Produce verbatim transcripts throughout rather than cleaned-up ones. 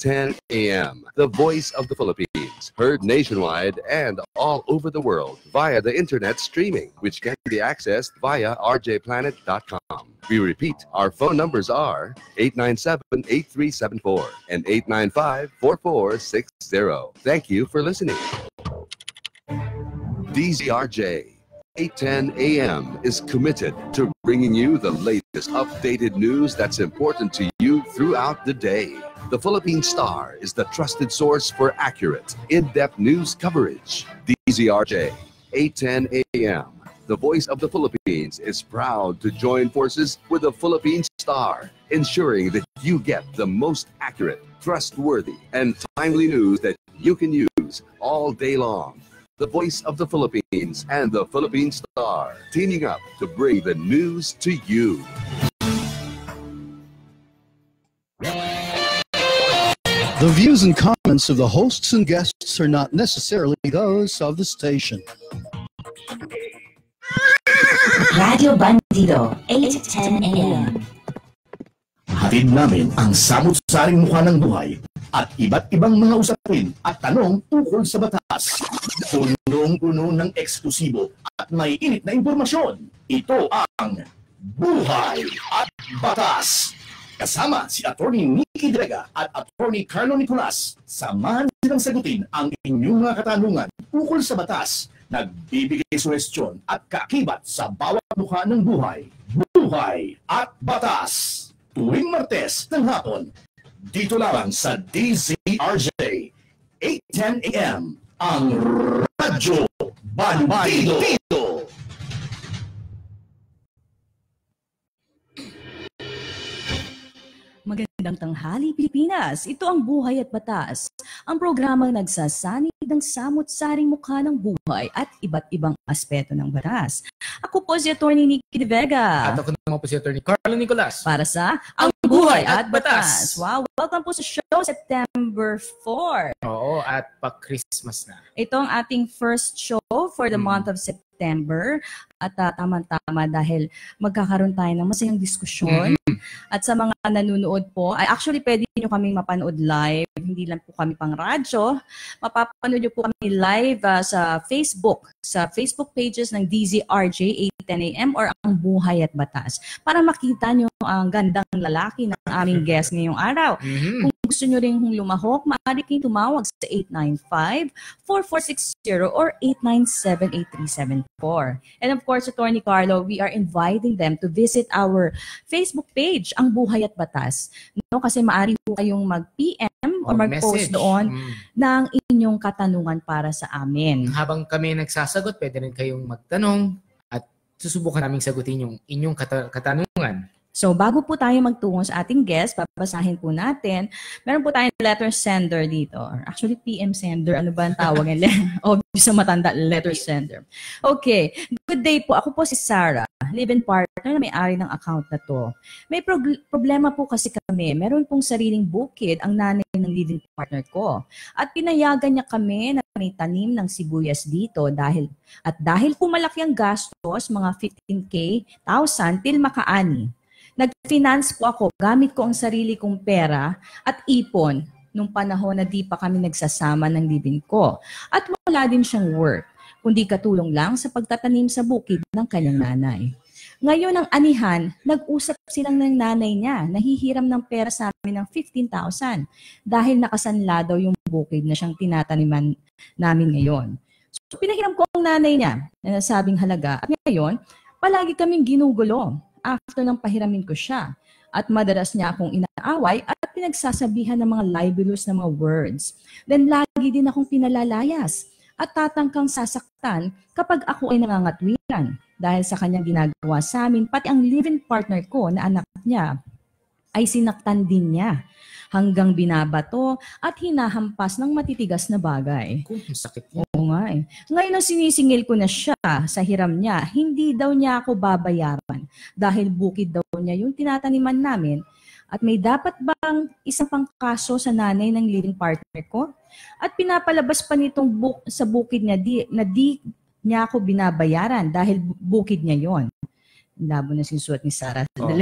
ten A M, the voice of the Philippines, heard nationwide and all over the world via the internet streaming, which can be accessed via r j planet dot com. We repeat, our phone numbers are eight nine seven, eight three seven four and eight nine five, four four six zero. Thank you for listening. D Z R J eight ten A M is committed to bringing you the latest updated news that's important to you throughout the day. The Philippine Star is the trusted source for accurate, in-depth news coverage. D Z R J eight ten A M, the voice of the Philippines, is proud to join forces with the Philippine Star, ensuring that you get the most accurate, trustworthy, and timely news that you can use all day long. The voice of the Philippines and the Philippine Star, teaming up to bring the news to you. The views and comments of the hosts and guests are not necessarily those of the station. Radio Bandido, eight ten A M. Hatid namin ang samut-saring mukha ng buhay at iba't ibang mga usapin at tanong tungkol sa batas. Punong-puno ng eksklusibo at may init na impormasyon. Ito ang Buhay at Batas. Kasama si Atty Nikki Vega at Atty Karlo Nicolas. Samahan silang sagutin ang inyong mga katanungan tungkol sa batas. Nagbibigay suhestyon at kaakibat sa bawat mukha ng buhay. Buhay at Batas. Tuwing Martes ng hapon, dito lang sa D Z R J eight ten A M, ang Radyo Bandido. Magandang tanghali, Pilipinas! Ito ang Buhay at Batas, ang programang nagsasanib ng samut-saring mukha ng buhay at iba't ibang aspeto ng batas. Ako po si Atty Nikki Vega. At ako naman po si Atty Karlo Nicolas. Para sa Ang Buhay at Batas. Wow, welcome po sa show September fourth. Oo, at pa-Christmas na. Ito ang ating first show for the hmm. month of September. At uh, tama-tama dahil magkakaroon tayo ng masayang diskusyon. Mm-hmm. At sa mga nanonood po, ay actually pwede nyo kaming mapanood live. Hindi lang po kami pang radyo. Mapapanood nyo po kami live uh, sa Facebook. Sa Facebook pages ng D Z R J eight ten A M or Ang Buhay at Batas. Para makita nyo ang gandang lalaki ng aming guest ngayong araw. Mm-hmm. Kung gusto nyo rin lumahok, maaari kayong tumawag sa eight nine five, four four six zero or eight nine seven, eight three seven four. And of course, Atty Karlo, we are inviting them to visit our Facebook page, Ang Buhay at Batas. No, kasi maaari po kayong mag-P M o mag-post doon mm. ng inyong katanungan para sa amin. Habang kami nagsasagot, pwede rin kayong magtanong at susubukan naming sagutin yung inyong kat- katanungan. So, bago po tayo magtungo sa ating guest, papasahin po natin. Meron po tayong letter sender dito. Or actually, P M sender. Ano ba ang tawag? Obvious sa matanda, letter sender. Okay. Good day po. Ako po si Sarah, live-in partner na may-ari ng account na to. May prog- problema po kasi kami. Meron pong sariling bukid ang nanay ng live-in partner ko. At pinayagan niya kami na may tanim ng sibuyas dito dahil at dahil po malaki ang gastos, mga fifteen K thousand till makaani. Nag-finance po ako, gamit ko ang sarili kong pera at ipon nung panahon na di pa kami nagsasama ng living ko. At wala din siyang work, kundi katulong lang sa pagtatanim sa bukid ng kanyang nanay. Ngayon ang anihan, nag-usap silang ng nanay niya, nahihiram ng pera sa amin ng fifteen thousand dahil nakasanla daw yung bukid na siyang tinataniman namin ngayon. So pinahiram ko ang nanay niya na nasabing halaga at ngayon, palagi kaming ginugulo. After nang pahiramin ko siya at madalas niya akong inaaway at pinagsasabihan ng mga libelous na mga words. Then lagi din akong pinalalayas at tatangkang sasaktan kapag ako ay nangangatwiran dahil sa kanyang ginagawa sa amin, pati ang live-in partner ko na anak niya ay sinaktan din niya hanggang binabato at hinahampas ng matitigas na bagay. Kung sakit niya. Oo nga eh. Ngayon na sinisingil ko na siya sa hiram niya, hindi daw niya ako babayaran dahil bukid daw niya yung tinataniman namin at may dapat bang isang pang kaso sa nanay ng living partner ko? At pinapalabas pa nitong buk- sa bukid niya di, na di niya ako binabayaran dahil bukid niya yon. Labo na sinusuot ni Sarah. Oh.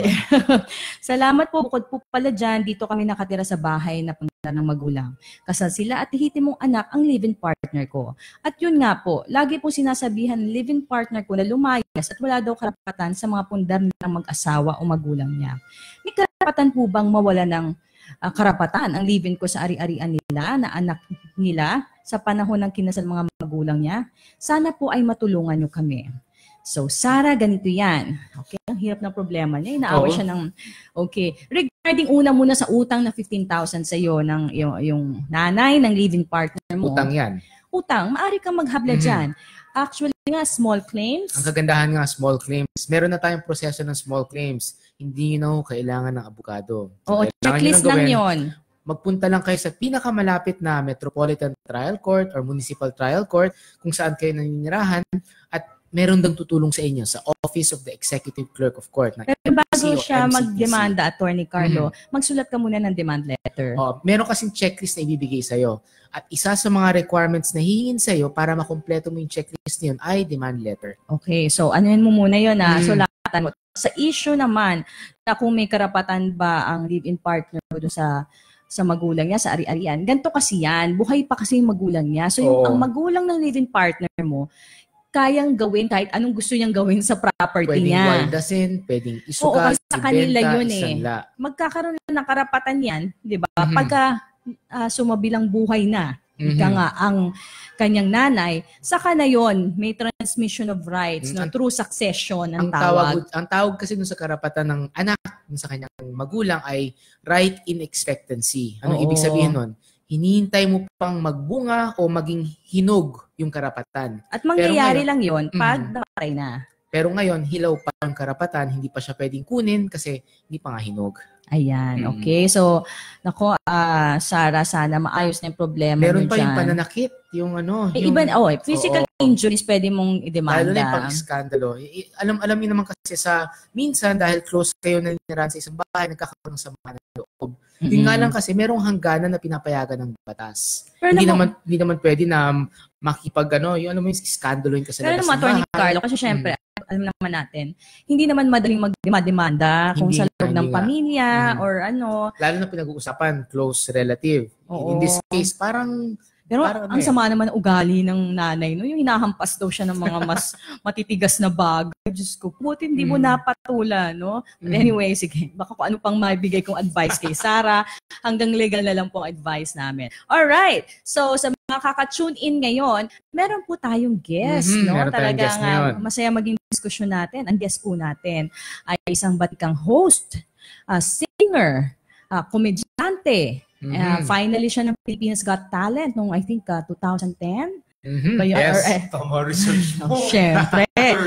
Salamat po. Bukod po pala dyan, dito kami nakatira sa bahay na punta ng magulang. Kasal sila at hihiti mong anak ang live-in partner ko. At yun nga po, lagi po sinasabihan ng live-in partner ko na lumayas at wala daw karapatan sa mga pundar ng mag-asawa o magulang niya. May karapatan po bang mawala ng uh, karapatan ang live-in ko sa ari-arian nila na anak nila sa panahon ng kinasal mga magulang niya? Sana po ay matulungan niyo kami. So, Sarah, ganito yan. Okay, ang hirap ng problema niya. Inaawa siya ng, okay. Regarding una muna sa utang na fifteen thousand sa iyo ng yung, yung nanay ng living partner mo. Utang yan. Utang, maaari kang maghabla mm-hmm. dyan. Actually nga, small claims. Ang kagandahan nga, small claims. Meron na tayong proseso ng small claims. Hindi na kailangan ng abogado. Oo, checklist lang yon. Magpunta lang kayo sa pinakamalapit na Metropolitan Trial Court or Municipal Trial Court kung saan kayo naninirahan at meron dang tutulong sa inyo sa Office of the Executive Clerk of Court. Pero bago siya magdemanda, Attorney Karlo, mm-hmm. magsulat ka muna ng demand letter. Oh, meron kasing checklist na ibibigay sa'yo. At isa sa mga requirements na hihingin sa'yo para makumpleto mo yung checklist niyon ay demand letter. Okay, so anuhin mo muna yun na mm. sulatan mo. Sa issue naman, na kung may karapatan ba ang live-in partner mo doon sa sa magulang niya, sa ari-arian, ganito kasi yan. Buhay pa kasi yung magulang niya. So yung, oh. ang magulang ng live-in partner mo, kayang gawin kahit anong gusto niyang gawin sa property pwedeng niya. Pwedeng waldasin, pwedeng isugat, Oo, kasi sa kanila ibenta, yun eh. isanla. Magkakaroon ng karapatan yan, di ba? Mm-hmm. Pagka uh, sumabilang buhay na, mm-hmm. ika nga ang kanyang nanay, saka na yun, may transmission of rights mm-hmm. no, through succession ang, ang tawag. tawag. Ang tawag kasi dun sa karapatan ng anak, dun sa kanyang magulang ay right in expectancy. Anong Oo. ibig sabihin nun? Hinihintay mo pang magbunga o maging hinog yung karapatan. At mangyayari ngayon, lang yon pag mm, namatay na. Pero ngayon, hilaw pa ang karapatan, hindi pa siya pwedeng kunin kasi hindi pa nga hinog. Ayan, mm. okay. So, nako, uh, Sarah, sana maayos na yung problema meron nyo pa dyan. Yung pananakit, yung ano. Eh, yung, iba, oh, physical oh, injuries pwede mong idemanda. Lalo na yung pag-skandalo. Alam, alam niyo naman kasi sa, minsan dahil close kayo na niniran sa isang bahay, nagkakaroon ng sama ng loob. Mm-hmm. Yung nga lang kasi, merong hangganan na pinapayagan ng batas. Pero hindi naman, naman hindi naman pwede na makipag, ano, yung ano mo yung skandalo yung kasi labas ng bahay. Pero naman, Atty. Carlo, kasi syempre, mm. alam naman natin, hindi naman madaling magdemanda kung sa loob ng pamilya mm. or ano. Lalo na pinag-uusapan, close relative. Oo. In this case, parang Pero parang, ang eh. sama naman ugali ng nanay, no? Yung hinahampas daw siya ng mga mas matitigas na bagay. Diyos ko, buti hindi mo mm. napatula, no? But anyway, sige, baka kung ano pang maibigay kong advice kay Sarah, hanggang legal na lang pong advice namin. Alright, so sa mga kaka-tune in ngayon, meron po tayong guest, mm-hmm, no? Talaga nga, masaya maging diskusyon natin. Ang guest po natin ay isang batikang host, uh, singer, uh, komedyante. Mm-hmm. Uh, finally siya ng Philippines Got Talent noong I think uh, twenty ten. Mm-hmm. Kaya, yes, or, eh, tama research mo. Oh, syempre.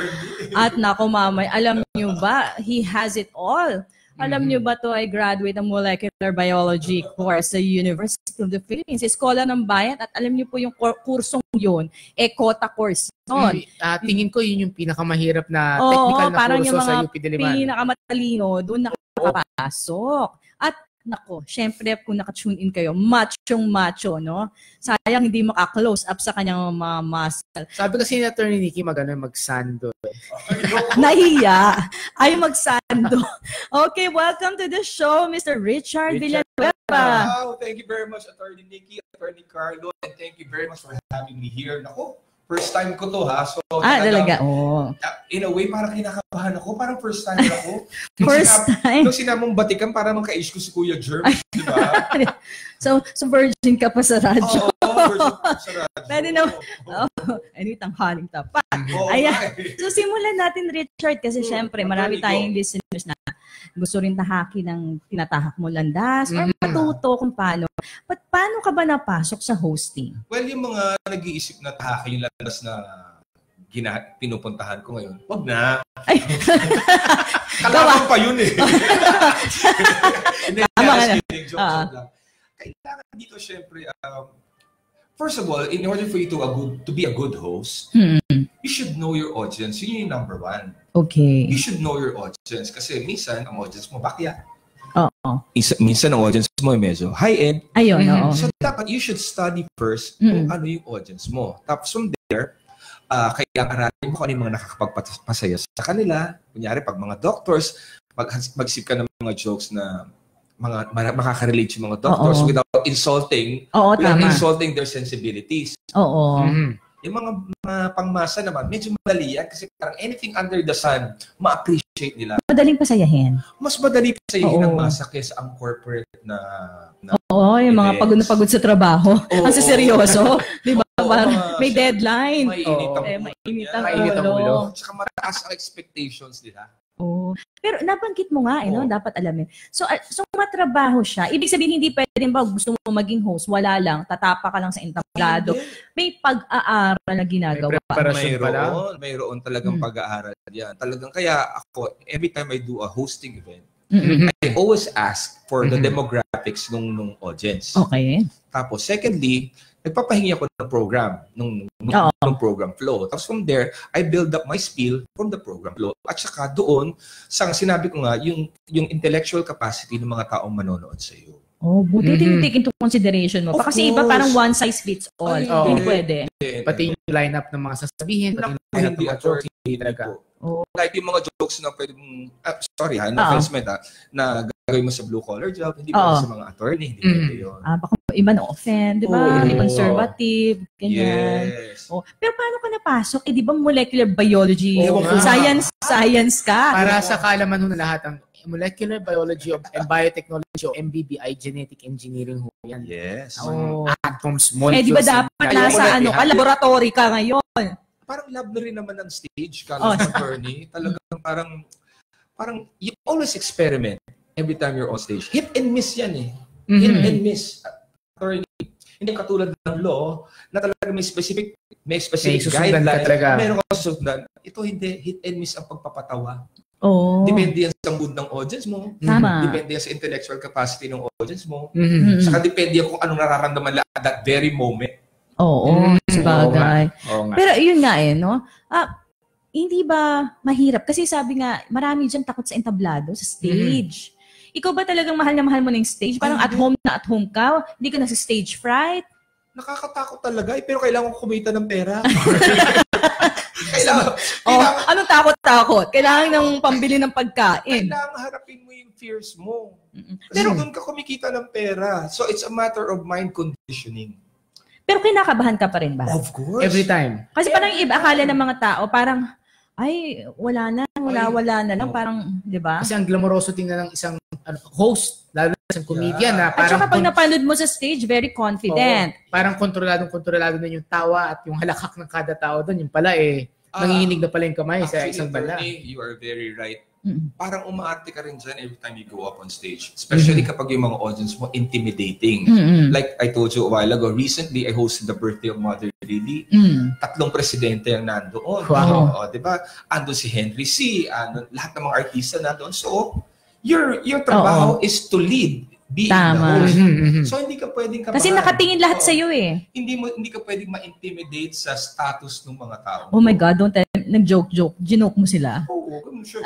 At nako mamay, alam niyo ba, he has it all. Alam mm-hmm. niyo ba to ay graduate ng molecular biology course sa University of the Philippines. Eskola ng Bayan at alam niyo po yung kursong yun, eh quota course yun. Uh, tingin ko yun yung pinakamahirap na Oo, technical na parang kurso yung mga sa U P Diliman. Pinakamatalino, doon nakapasok. At nako, syempre kung naka-tune in kayo, machong macho, no? Sayang hindi maka-close up sa kanyang mga muscle. Sabi kasi ni Attorney Nikki, mag-ano, mag-sando. Eh. Nahiya. Ay, mag-sando. Okay, welcome to the show, Mister Richard, Richard Villanueva. Wow, thank you very much, Attorney Nikki, Attorney Karlo, and thank you very much for having me here. Nako, first time ko to, ha? So, ah, talaga, oo. Oh. In a way, parang kinakabahan ako. Parang first time ako. First sinab- time? Nung sinamong batikan, parang nung ka-age ko si Kuya Germ. Di ba? so, so virgin ka pa sa radyo. Oo, oh, virgin ka pa sa radyo. Pwede na. Oh, anyway, tanghaling tapat. Oh, Ayan. okay. So, simulan natin, Richard, kasi syempre, marami tayong listeners na gusto rin tahaki ng tinatahak mo landas or matuto kung paano. But paano ka ba napasok sa hosting? Well, yung mga nag-iisip na tahaki yung landas na gina- pinupuntahan ko ngayon, wag na. Ay. Kalaman pa yun eh. Hindi, kidding, joke, uh, joke lang. Kailangan dito syempre, um, first of all, in order for you to, a good, to be a good host, hmm. you should know your audience. Yun yung number one. Okay. You should know your audience kasi minsan ang audience mo bakya. Oo. Isa, minsan ang audience mo medyo high-end. Ayun, mm-hmm. oo. So dapat you should study first mm-hmm. kung ano yung audience mo. Tapos from there, Uh, kaya ang aralin mo kung ano yung mga nakakapagpasaya sa kanila. Kunyari, pag mga doctors, mag, mag-isip ka ng mga jokes na mga makaka-relate yung mga doctors Oo. without insulting, Oo, without tama. insulting their sensibilities. Oo. Mm-hmm. Yung mga, mga pangmasa naman, medyo madali yan kasi parang anything under the sun, ma-appreciate nila. Madaling pasayahin. Mas madali pasayahin ng masa kaysa ang corporate na... na Oo, yung mga pagod na pagod sa trabaho. Oo, ang seryoso. Di ba? Oo, Parang may deadline. May init ang eh, ulo. Mainit ang ulo. Tsaka mataas ang expectations nila. Oh. Pero nabanggit mo nga, eh, no? Dapat alamin. So, uh, so matrabaho siya. Ibig sabihin, hindi pwedeng ba gusto mo maging host, wala lang, tatapa ka lang sa entablado. May pag-aaral na ginagawa. May preparasyon mayroon, pala. Mayroon talagang hmm. pag-aaral yan. Talagang, kaya ako, every time I do a hosting event, mm-hmm. I always ask for the mm-hmm. demographics nung, nung audience. Okay. Tapos, secondly, nagpapahingi ako ng program, nung, nung, nung program flow. Tapos from there, I build up my spiel from the program flow. At saka doon, sa sinabi ko nga, yung, yung intellectual capacity ng mga taong manonood sa iyo. Oh, buti mm-hmm. take into consideration mo. Of Kasi course. Iba parang one size fits all. Ay, oh. Hindi pwede. Pati yung lineup ng mga sasabihin, pati yung lineup ng mga jokes, hindi talaga. Oh. Like yung mga jokes na pwede mong, ah, sorry ha, no offense ha, na gagawin mo sa blue collar job, hindi pwede sa mga attorney, hindi pwede mm. yun. Ah, baka iba na offend, di ba? Oh. Conservative, ganyan. Yes. Oh. Pero paano ka napasok? Eh, di ba molecular biology? Oh, science, science ka. Para sa kaalaman ho na lahat, ang molecular biology of, and biotechnology o M B B I, genetic engineering ho yan. Yes. Oh. Atoms, molecules. Eh, di ba dapat nasa ano ka, laboratory ka ngayon? Parang lab na rin naman ng stage, Karlo, oh. attorney. Talagang parang, parang, you always experiment every time you're on stage. Hit and miss yan eh. Mm-hmm. Hit and miss. Attorney. Hindi katulad ng law na talaga may specific, may specific may guideline. Meron ka susundan. Ito hindi, hit and miss ang pagpapatawa. Oh. Depende yan sa mood ng audience mo. Tama. Depende yan sa intellectual capacity ng audience mo. Mm-hmm. Saka depende yan kung anong nararamdaman lang at that very moment. Oo, mm, sabagay. Oo nga. Pero yun nga eh, no? Ah, hindi ba mahirap? Kasi sabi nga, marami dyan takot sa entablado, sa stage. Mm-hmm. Ikaw ba talagang mahal na mahal mo ng stage? Parang Ay, at home na at home ka? Hindi ka na sa stage fright? Nakakatakot talaga eh, pero kailangan ko kumita ng pera. kailangan, oh, kailangan, anong takot-takot? Kailangan ng pambili ng pagkain. Kailangan harapin mo yung fears mo. Mm-mm. Kasi pero, doon ka kumikita ng pera. So it's a matter of mind conditioning. Pero kinakabahan ka pa rin ba? Of course. Every time. Kasi parang iba akala ng mga tao, parang, ay, wala na, wala, wala na lang. Parang, di ba? Kasi ang glamoroso tingnan ng isang ano, host, lalo na isang comedian yeah. na parang... At saka pag napanood mo sa stage, very confident. Oo, parang kontroladong-kontrolado na yung tawa at yung halakak ng kada tao doon. Yung pala eh, uh, nanginginig na pala yung kamay sa isang bala. You are very right. Mm-hmm. Parang umaarte ka rin dyan every time you go up on stage. Especially mm-hmm. kapag yung mga audience mo intimidating. Mm-hmm. Like I told you a while ago, recently I hosted the birthday of Mother Lily. Mm-hmm. Tatlong presidente ang nandoon. Wow. O, diba? Andun si Henry C. Andun, lahat ng mga artista nandoon. So, your your trabaho Uh-oh. is to lead. Be Tama. In the host. Mm-hmm. So, hindi ka pwedeng kabahan. Kasi nakatingin lahat sa iyo eh. Hindi mo hindi ka pwedeng ma-intimidate sa status ng mga tao. Oh my God, don't tell me. Nag-joke-joke. Ginoke mo sila. Oo, oh, oh, sure.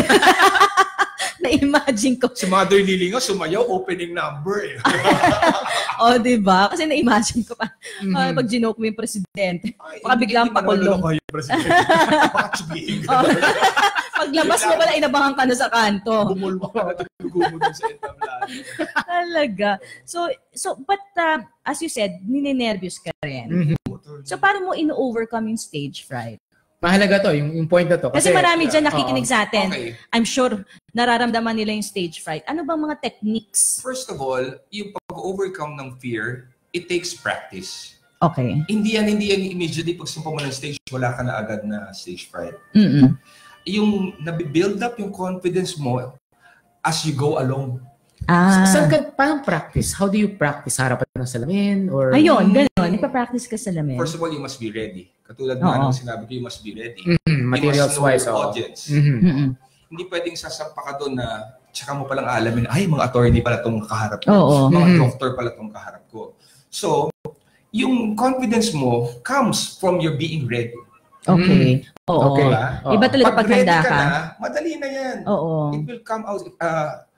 Na-imagine ko. Si Mother Lily nga, sumayaw, opening number eh. O, oh, diba? Kasi na-imagine ko pa. Mm-hmm. Uh, pag ginoke mo yung presidente, baka biglang pakulong. Ay, hindi presidente. Baka tsubig. Paglabas mo pala, inabangan ka na sa kanto. Bumulwa ka na, tugumo dun sa entablado. Talaga. So, so but uh, as you said, ninenervyos ka rin. Mm-hmm. So, paano mo ino-overcome yung stage fright? Mahalaga to, yung, yung point na to. Kasi, kasi marami dyan nakikinig uh, sa atin. Okay. I'm sure nararamdaman nila yung stage fright. Ano bang mga techniques? First of all, yung pag-overcome ng fear, it takes practice. Okay. Hindi yan, hindi yan immediately pag sumpa mo ng stage, wala ka na agad na stage fright. Mm-mm. Yung nabibuild up yung confidence mo as you go along. Ah. Saan ka, parang practice? How do you practice? Harapan ng salamin? Or... Ayun, gano'n. Ipa-practice ka sa salamin. First of all, you must be ready. Katulad ng ano sinabi ko, you must be ready. Mm-hmm. Materials-wise. Audience. Mm-hmm. Mm-hmm. Hindi pwedeng sasampa ka doon na tsaka mo palang alamin, ay, mga attorney pala itong kaharap ko. Oo. Mga Mm-hmm. doctor pala itong kaharap ko. So, yung confidence mo comes from your being ready. Okay. Mm-hmm. Oo. Okay. Iba talaga pag paghanda ka. ka. Na, madali na yan. Oo. It will come out. Uh,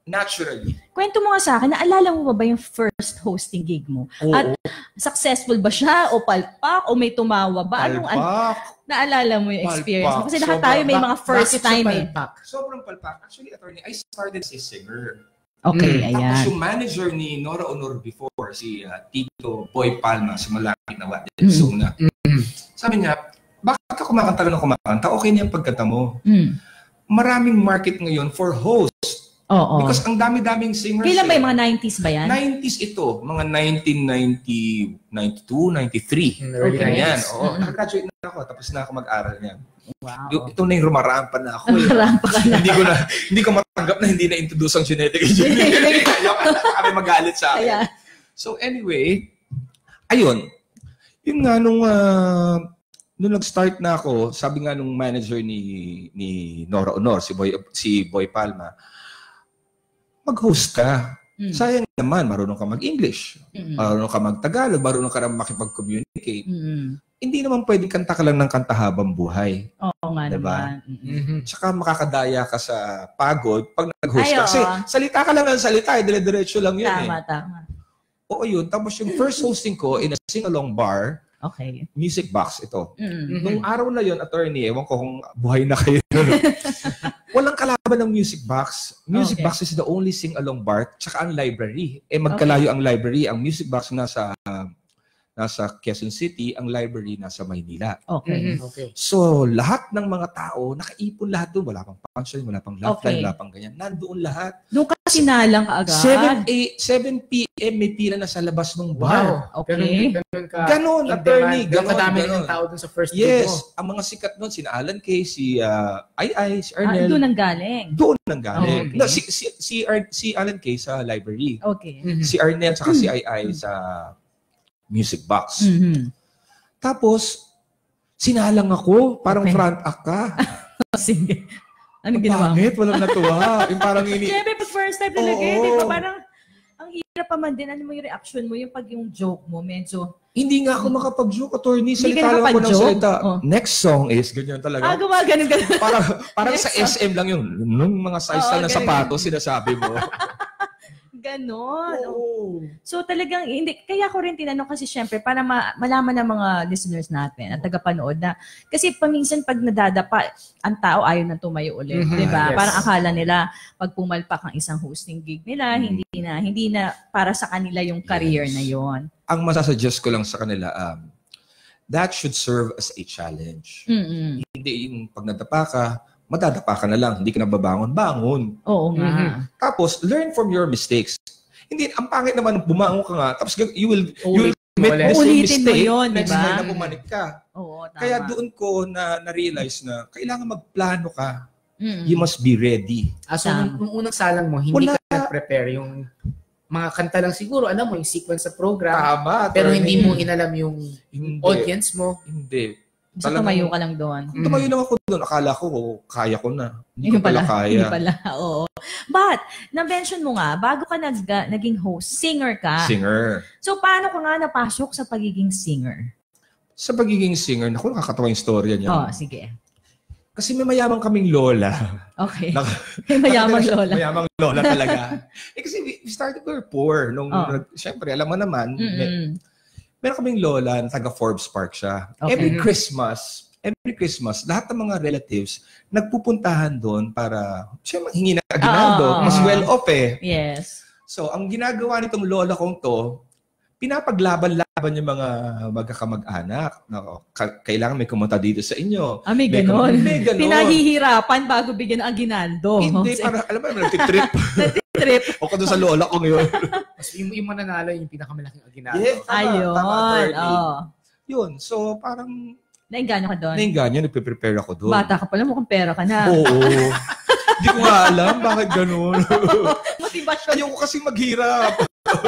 naturally. Kwento mo nga sa akin, naalala mo ba ba yung first hosting gig mo? Oo. At successful ba siya o palpak o may tumawa ba? Anong, an- Palpak. naalala mo yung experience mo? Palpak. Kasi lahat Sobra. tayo may mga first Bakit siya time eh. palpak? Sobrang palpak. Actually, attorney, I started as a singer. Okay, Mm. Tapos ayan. yung manager ni Nora Honor before, si uh, Tito Boy Palma, sa malapit na Wat, Mm. Zona. Sabi niya, bakit ka kumakanta lang ng kumakanta? Okay na yung pagkanta mo. Mm. Maraming market ngayon for host. Oo. Because ang dami-daming singers. Kailan ba eh. yung mga nineties ba yan? nineties ito. Mga nineteen ninety, ninety-two, ninety-three. Early Okay. Ganyan. nineties. Oo. Mm. Nakagraduate na ako. Tapos na ako mag-aral niyan. Wow. Yung- Ito na yung rumarampa na ako. eh. Rampa ka na. hindi ko na hindi ko matanggap na hindi na introduce ang genetic engineering. Ayoko na kami magalit sa akin. Ayan. So anyway, ayun. Yun nga nung uh, nung nag-start na ako, sabi nga nung manager ni ni Nora Honor, si Boy si Boy Palma, mag-host ka. Mm. Sayang naman, marunong ka mag-English, Mm. marunong ka mag-Tagalog, marunong ka rin makipag-communicate. Mm. Hindi naman pwedeng kanta ka lang ng kanta habang buhay. Oo nga Diba? naman. Mm. Mhm. Tsaka makakadaya ka sa pagod pag nag-host Ay, ka. oo. Kasi salita ka lang ng salita, eh, dire-diretso lang yun Tama, eh. tama. Oo yun. Tapos yung first hosting ko in a sing-along bar, Okay. music box ito. Mm. Nung araw na yun, attorney, ewan ko kung buhay na kayo. Walang kalaban ng music box. Music Okay. box is the only sing-along bar, tsaka ang library. Eh magkalayo ang library. Ang music box nasa nasa Quezon City, ang library nasa Maynila. Okay. Mhm. Okay. So, lahat ng mga tao, nakaipon lahat doon. Wala pang punchline, wala pang Okay. laugh line, wala pang ganyan. Nandoon lahat. Doon ka sinalang ka agad. seven p.m. may pila na sa labas ng bar. Wow. Okay. Ganun, ganun ka. Ganon, in attorney, demand. Ganun ganon, kadami ganon. ng tao dun sa first gig mo. Yes. Ang mga sikat doon, si Alan Kay, si uh, Ai Ai, si Ah, Ernel. doon ang galing. Doon nang galing. Okay. No, si, si, si, Ar- si Alan Kay sa library. Okay. Mhm. Si Ernel saka si Ai Ai sa music box. Mhm. Tapos, sinalang ako. Parang Okay. front act ka. Sige. Anong Ang ginawa mo? pangit, walang natuwa. Yung parang ini... Siyempre, pag first time talaga, Oo. di ba? Parang, ang hirap pa man din. Ano mo yung reaction mo? Yung pag yung joke mo, medyo, Hindi nga ako makapag-joke, attorney. Hindi ka Salita lang ako ng nakapag-joke? salita. Oh. Next song is, ganyan ah, talaga. gumaganon ka. Parang, parang sa Next S M lang yun. Nung mga size Oo, lang ng ganun. sapatos, sinasabi mo. Ganon. Oo. So talagang, hindi, kaya ko rin tinanong kasi syempre, para ma- malaman ng mga listeners natin at tagapanood na, kasi paminsan pag nadadapa, ang tao ayaw na tumayo ulit. Mhm, Di ba? yes. Parang akala nila, pag pumalpak ang isang hosting gig nila, Mhm. hindi na, hindi na para sa kanila yung career Yes. na yon. Ang masasuggest ko lang sa kanila, um, that should serve as a challenge. Mm-mm. Hindi yung pag nadapa ka, madadapa ka na lang. Hindi ka na babangon. Bangon. Oo nga. Mhm. Tapos, learn from your mistakes. Hindi, ang pangit naman, bumangon ka nga, tapos you will, you will commit Ulit. the same Ulitin mo mistake yun, next diba? time na bumalik ka. Oo, tama. Kaya doon ko na na-realize na kailangan magplano ka. Mm-mm. You must be ready. Ah, so, nung, nung unang salang mo, hindi Wala. ka nag-prepare yung mga kanta lang siguro, alam mo, yung sequence sa program, Tama. pero attorney. hindi mo inalam yung Hindi. audience mo. Hindi. So, Talagang- tumayo ka lang doon. Kung tumayo lang ako doon, akala ko, oh, kaya ko na. Hindi Yung ko pala, Hindi kaya. pala, oo. But, na-mention mo nga, bago ka nag, naging host, singer ka. Singer. So, paano ka nga napasok sa pagiging singer? Sa pagiging singer, naku, nakakatawa yung storya niya. Oh, sige. Kasi may mayamang kaming lola. Okay. Nak- May mayamang lola. Mayamang lola talaga. eh kasi we we started, we were poor. Nung, Oh. nag- Siyempre, alam mo naman, may, Mm-mm. meron kaming lola na taga Forbes Park siya. Okay. Every Christmas, every Christmas, lahat ng mga relatives nagpupuntahan doon para, siyempre, hingi ng aginaldo. Ah, Mas ah. well off eh. Yes. So, ang ginagawa nitong lola kong to, pinapaglaban-laban yung mga magkakamag-anak. Nako, ka- kailangan may kumunta dito sa inyo. Ah, may May ganon. kum- may ganon. Pinahihirapan bago bigyan ng aginando. Hindi, para, alam mo, nagtitrip. Trip. o ka doon sa lola ko ngayon. Mas yung, yung mananalo, yung pinakamalaking aginado. Yes. Tama, Ayun. tama, attorney. Oh. Yun, so parang Nainganyo ka doon? nainganyo, nagpe-prepare ako doon. Bata ka pala, mukhang pera ka na. Oo. Hindi ko nga alam bakit ganun. Motivasyon. Ayoko kasi maghirap.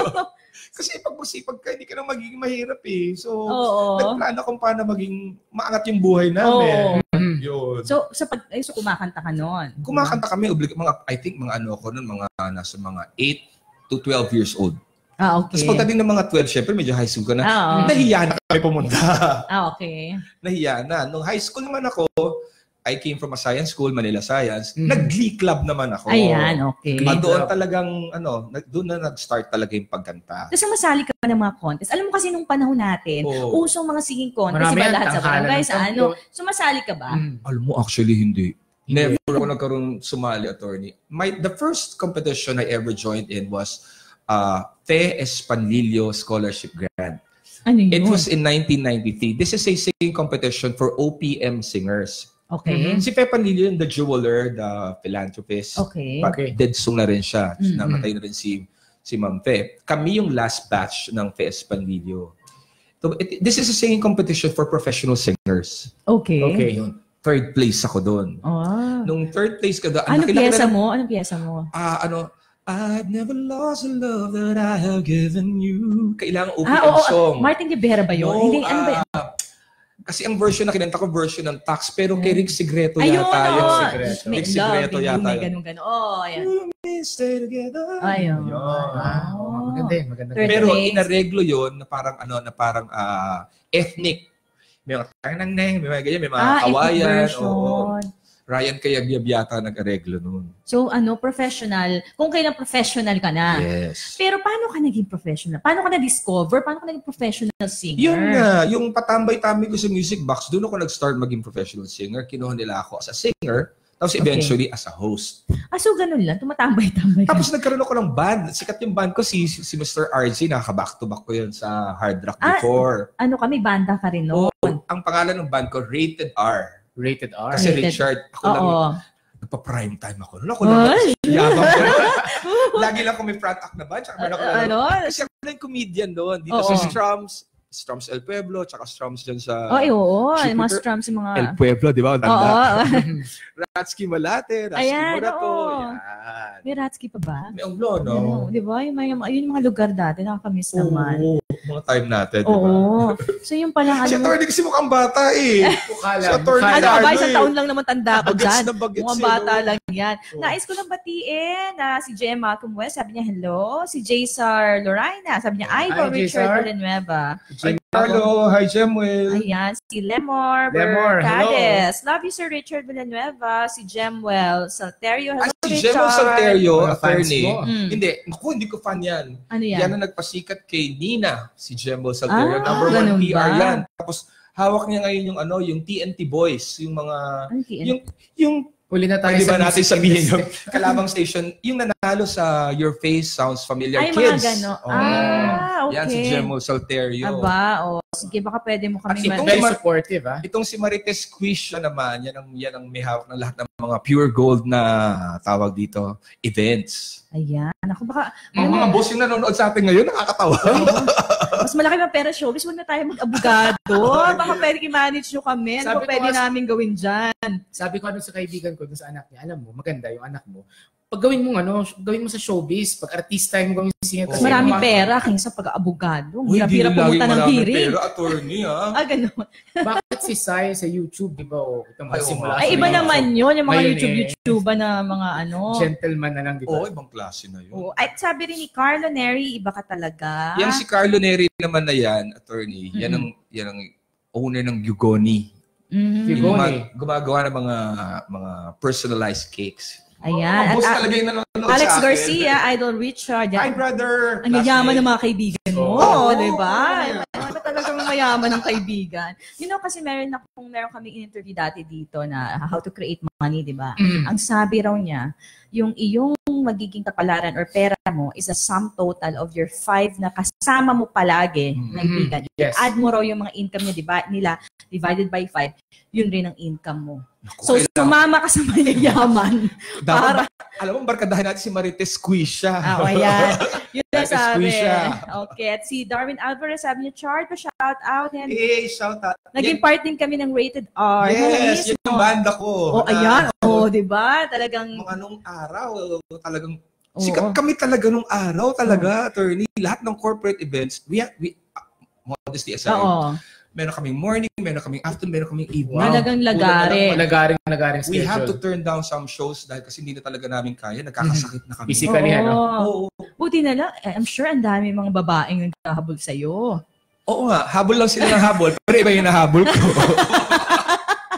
Kasi pag masipag ka, hindi ka na magiging mahirap eh. So, Oo. nagplano kung paano maging maangat yung buhay namin. Oo. Yun. So, sa pag, ay, so kumakanta ka noon. Kumakanta kami, oblig, mga, I think mga ano ako nun, mga nasa mga eight to twelve years old. Ah, okay. Tapos pagdating ng mga twelve, syempre medyo high school ka na. Ah, oo. Nahiya na kami pumunta. Ah, okay. Nahiya na. Nung high school naman ako, I came from a science school, Manila Science. Mhm. Nag-glee club naman ako. Ayan, okay. Ah, doon talagang, ano, nag- doon na nag-start talaga yung pagkanta. Tapos masali ka pa ng mga contest. Alam mo kasi nung panahon natin, Oo. usong mga singing contest, Marami iba yan, lahat sa tanghalan barangay, ng sa ano. Sumasali ka ba? Mm. Alam mo, actually, hindi. Hindi. Never ako nagkaroon sumali, attorney. My, the first competition I ever joined in was uh, Te Espanlillo Scholarship Grant. Ano yun? It was in nineteen ninety-three. This is a singing competition for O P M singers. Okay. Si Pe Espanlillo, the jeweler, the philanthropist. Okay. But Okay. dead song na rin siya. Mm-hmm. Namatay na rin si, si Ma'am Fe. Kami yung last batch ng Pe Espanlillo. So, it, this is a singing competition for professional singers. Okay. Okay. Yun. Third place ako doon. Oh. Nung third place ka doon, Anong piyesa mo? Anong piyesa mo? Ah, ano, I've never lost the love that I have given you. Kailangan O P M Ah, oo. song. Martin Rivera ba yun? No, Hindi, ano ba yun? ah, kasi ang version na kinanta ko, version ng Tax, pero kay Rick Sigreto Ayun, yata. oo. Yung Sigreto. May Rick love, Sigreto may yata may yun. ganun-ganun. Oh, ayan. We stay together. Ayun. Ah, Oh. maganda yun. Maganda. Third Pero place. inareglo yun na parang ano, na parang ah, ethnic. May mga tanang neng, may mga ganyan, may mga Ah, ethnic kawayan. version. Oo. Ryan Cayabyab yata nag-areglo nun. So, ano, professional. Kung kailan professional ka na. Yes. Pero paano ka naging professional? Paano ka na-discover? Paano ka naging professional singer? Yun nga, yung patambay-tambay ko sa music box, doon ako nag-start maging professional singer. Kinuha nila ako as a singer, tapos eventually as a host. Ah, so ganun lang. Tumatambay-tambay ka. Tapos nagkaroon ako ng band. Sikat yung band ko, si, si Mister R J, nakaka-back-to-back ko yun sa Hard Rock Ah, before. Ano kami, banda ka rin noon. Oo, ang pangalan ng band ko, Rated R. Rated R. Kasi Rated- Richard, ako lang, Oo. nagpa-prime time ako. Ako lang, Ay! yabang ko. Lagi lang kung may front act na band, tsaka meron ako lang. Ano? Kasi ako lang yung comedian doon. Dito Oo. sa Strums, Strums El Pueblo, tsaka Strums dyan sa Ay, oo. Yung mga Jupiter. strums, yung mga... El Pueblo, di ba? Ang Oo. tanda. Ratsky Malate, Ratsky Ayan, Morato. oo. Yan. May Ratsky pa ba? May Anglo, no? Ano, di ba? Yung, mga, yun yung mga lugar dati, nakakamiss naman. Oo, mga time natin, di ba? Oo. So yung palang Si ano mo... Atty kasi mukhang bata eh. Bukala. Si Atty Ano na ka ba? ano Isang eh. taon lang naman tanda ko Bagets dyan. na bagets Mukhang eh, bata no? lang yan. Nais ko lang batiin na si Gemma Cumuel, sabi niya hello. Si Jaysar Lorena, sabi niya ay po Hi, Richard Jaysar. Villanueva. Ay, Carlo, hi Jemuel. Ayan, si Lemor Lemor, Bercades. Love you, Sir Richard Villanueva. Si Gemwell Salterio. Hello, Ay, si Richard. Jemuel Salterio, Mga fans attorney. mo. Mm. Hindi, naku, hindi ko fan yan. Ano yan? Yan ang nagpasikat kay Nina, si Jemuel Salterio. Ah, Number one ganun P R ba? yan. Tapos, hawak niya ngayon yung ano, yung T N T Boys, yung mga, Ano yun? yung, yung, Huli na tayo pwede sa ba natin music sabihin industry. yung kalabang station, yung nanalo sa Your Face Sounds Familiar Ay, Kids. mga gano. Oo. Ah, okay. Yan si Jemuel Salterio. Aba, o. Sige, baka pwede mo At kami... itong ma- Very Mar- supportive, ah. Itong si Marites Quiz siya naman, yan ang, yan ang may hawak ng lahat ng mga pure gold na tawag dito, events. Ayan. Ako baka... Mga, mga boss yung nanonood sa atin ngayon, nakakatawa. Mas malaki pa pera showbiz, huwag na tayo mag-abogado. Baka pwede i-manage nyo kami. Ano Sabi ba ko pwede nga- namin gawin dyan? Sabi ko ano sa kaibigan ko, dun sa anak niya, alam mo, maganda yung anak mo. Pag gawin mo ano, gawin mo sa showbiz, pag artista mo gawin singer. Mas maraming pera kaysa pag-abogado. Uy, di Hirap-hirap na laging pumunta ng maraming hearing. pera, attorney, ha? Ah, ganun. Bakit si Sai sa YouTube, di ba? Oh, ito Ay, simula. oo. Ay, iba naman yun. Yung mga Ngayon YouTube, eh. YouTube na mga ano. Gentleman na lang, di ba? Oo, ibang klase na yun. Oo. Ay, sabi rin ni Karlo Neri, iba ka talaga. Yan si Karlo Neri naman na yan, attorney, yan ang, yan ang owner ng Yugoni. Mhm. Yugoni. Guma- gumagawa ng mga mga personalized cakes. Ayan. Ang boss At, talaga yung nanonood Alex sa akin. Garcia, Idol Richard. Hi, Yan. brother! Ang yayaman ng mga kaibigan mo, Oo. di ba? Ano talagang mayaman ng kaibigan. You know, kasi meron akong meron kami in-interview dati dito na how to create money, di ba? Mm. Ang sabi raw niya, yung iyong magiging kapalaran or pera mo is a sum total of your five na kasama mo palagi, Mm. kaibigan. Yes. Add mo raw yung mga income niya, di ba? Nila, divided by five, yun rin ang income mo. Naku, So, kailangan- sumama ka sa mayayaman. Dapat, para- alam mo, barkadahin natin si Marites Quiz siya. Ah, o ayan. Yun na Marites sabi. Quiz siya. Okay. At si Darwin Alvarez, sabi niya, Chart, pa-shout out. And Hey, shout out. naging part din kami ng Rated R. Yes, Yes, yun yung banda ko. Oh, ayan. Oh, di ba? Talagang, Mga nung araw, talagang, Oo. sikat kami talaga nung araw, talaga, attorney. Lahat ng corporate events, we have, we, uh, modesty aside, oo. meron kaming morning, meron kaming afternoon, meron kaming evening. Wow. Talagang lagari. Malagaring, malagaring schedule. We have to turn down some shows dahil kasi hindi na talaga namin kaya. Nagkakasakit na kami. Physically, ano? Oo. Oo. Buti na lang. eh, I'm sure ang dami mga babaeng nagkahabol sa'yo. Oo nga, habol lang sila ng habol, pero iba yung nahabol ko.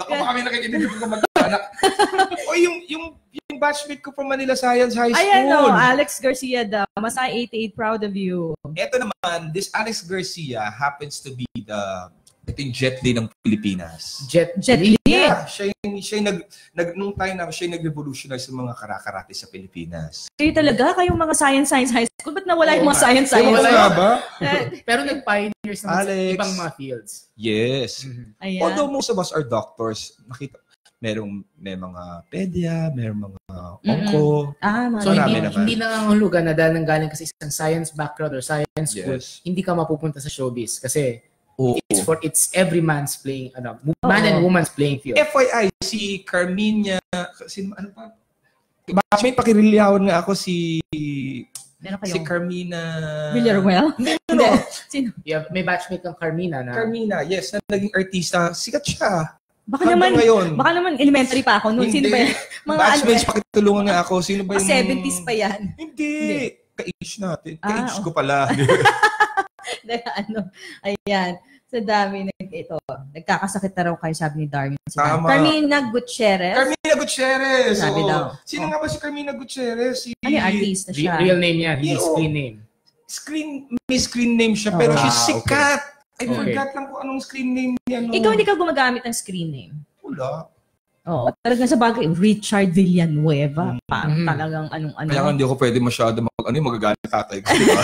Baka kami nakikinig ko kamag-anak. O yung, yung, yung batchmate ko from Manila Science High School. Ayan o, Alex Garcia daw. Masay eighty-eight, proud of you. Ito naman, this Alex Garcia happens to be the ito yung Jet Li ng Pilipinas. Jet, Jet Li? Yeah, siya yung, siya yung nag, nag, nung time na siya yung nag-revolutionize sa mga karakarate sa Pilipinas. Kayo talaga, kayong mga Science Science High School, ba't nawala yung mga Science Science? Wala ba? Pero nag-pioneers naman sa Alex. ibang mga fields. Yes. Ayan. Although most of us are doctors, nakita, merong may mga pedia, merong mga onko. Ah, So, Marami hindi, naman. hindi nangangahulugan na dahil nanggaling kasi isang science background or science school, Yes. hindi ka mapupunta sa showbiz. Kasi Oo. it's for it's every man's playing, ano, man Oo. and woman's playing field. F Y I, si Carminia, sino, ano pa? Batchmate, pakirilihawan nga ako si Meron si kayong Carmina. Villarreal? Hindi, Hindi. no. Sino? Yeah, may batchmate kang Carmina na Carmina, yes, na naging artista. Sikat siya. Baka Hanggang naman, ngayon. baka naman elementary pa ako noon. Sino ba yan? Mga ano, Batchmates, pakitulungan nga ako. Sino ba mga yung... seventies pa yan. Hindi. Hindi. Ka-age natin. Ah, Ka-age oh. ko pala. Dahil ano, ayan. Sa dami nag ito. Nagkakasakit na raw kayo, sabi ni Darwin. Si Tama. Carmina Gutierrez. Carmina Gutierrez. Sabi oo. daw. Sino Oh. nga ba si Carmina Gutierrez? Si... Ano yung artista Re- siya? real name niya, his Oo. screen name. Screen, may screen name siya, pero Ah, she's okay. sikat. I Okay. forgot lang kung anong screen name niya. No? Ikaw hindi ka gumagamit ng screen name. Wala. Oo. Talagang sa bagay, Richard Villanueva. Mm. Pa, Mhm. Talagang anong-ano. Kaya nga hindi ako pwede masyado mag, ano yung magagalit na tatay ko. Diba?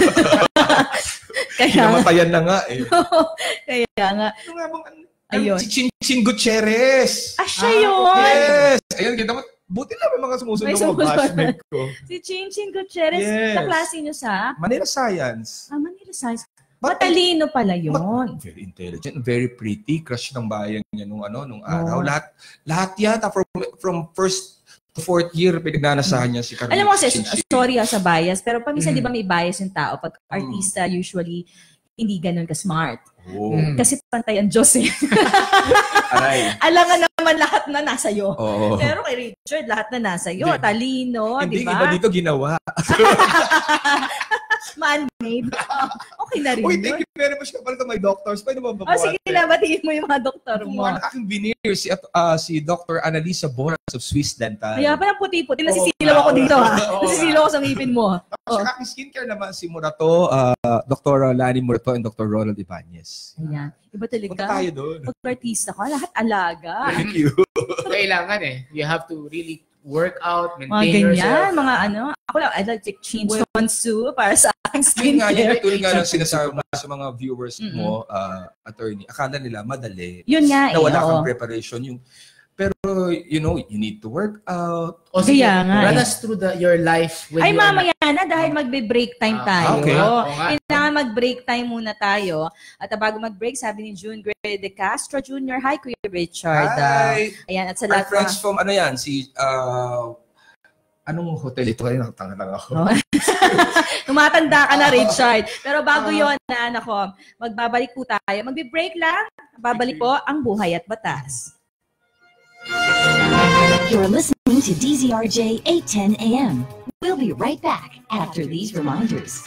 Kaya, Pinamatayan na nga eh. kaya nga. Ano nga bang, ano, Ayun. si Chin Chin Gutierrez. Ah, siya yun! Yes! Ayun, kita mo, buti na may mga sumusunod May ng mga sumusunod. batchmate ko. Si Chin Chin Gutierrez, Yes. kaklase niyo sa Manila Science. ah, Manila Science. But- Matalino pala yun. Very intelligent, very pretty, crush ng bayan niya nung ano nung araw. Oh. Lahat lahat yata from from first to fourth year pinagnanasahan niya si Karlo. Alam mo kasi, Chin Chin. sorry ah, sa bias, pero paminsan Mm. di ba may bias yung tao pag artista usually hindi ganun ka-smart. Oh. Mm. Kasi pantay ang Diyos eh. Aray. Alangan naman lahat na nasa iyo. Oo. Pero kay Richard, lahat na nasa iyo. Hindi. Talino, Hindi di iba ba? dito ginawa. Man-made. okay na rin Uy, yun. thank you very much. Kapal ka may doctors. Pwede mo ba Oh, sige na, batiin mo yung mga doktor mo. Kung ang aking veneer, si, uh, si Doctor Annalisa Boras of Swiss Dental. Kaya pa ng puti-puti. Nasisilaw Oo ako nga. dito ha. Oo Nasisilaw ako sa ngipin mo. Tapos ang aking skincare naman si Murato, uh, Doctor Lani Murato and Doctor Ronald Ibanez. Ayan. Iba Punta talaga. tayo doon. Pag artista ka, lahat alaga. Thank you. Kailangan eh. You have to really work out, Mga maintain ganyan, yourself. mga ano. Ako lang, I'd like to change Monsu para sa aking Yun nga, yun skincare. tulad nga ng sinasabi mo sa mga viewers mo, uh, attorney, akala nila madali. Yun nga eh. Na wala oo. kang preparation. Yung, pero, you know, you need to work out. O sige, Kaya nga run eh. us through the, your life. When Ay, you are mamaya na dahil magbe-break time Ah, tayo. okay. Oo nga. Kailangan mag-break time muna tayo. At ah, bago mag-break, sabi ni June Gray de Castro Junior Hi, Kuya Richard. Ah, Hi! ayan, at sa Our lahat friends na- from, ano yan, si, uh, anong hotel ito? Ay, nakatanga-tanga ako. Oh. Tumatanda ka na, Richard. Pero bago yon na, anak ko, magbabalik po tayo. Magbe-break lang. Babalik po ang Buhay at Batas. You're listening to D Z R J eight ten A M. We'll be right back after these reminders.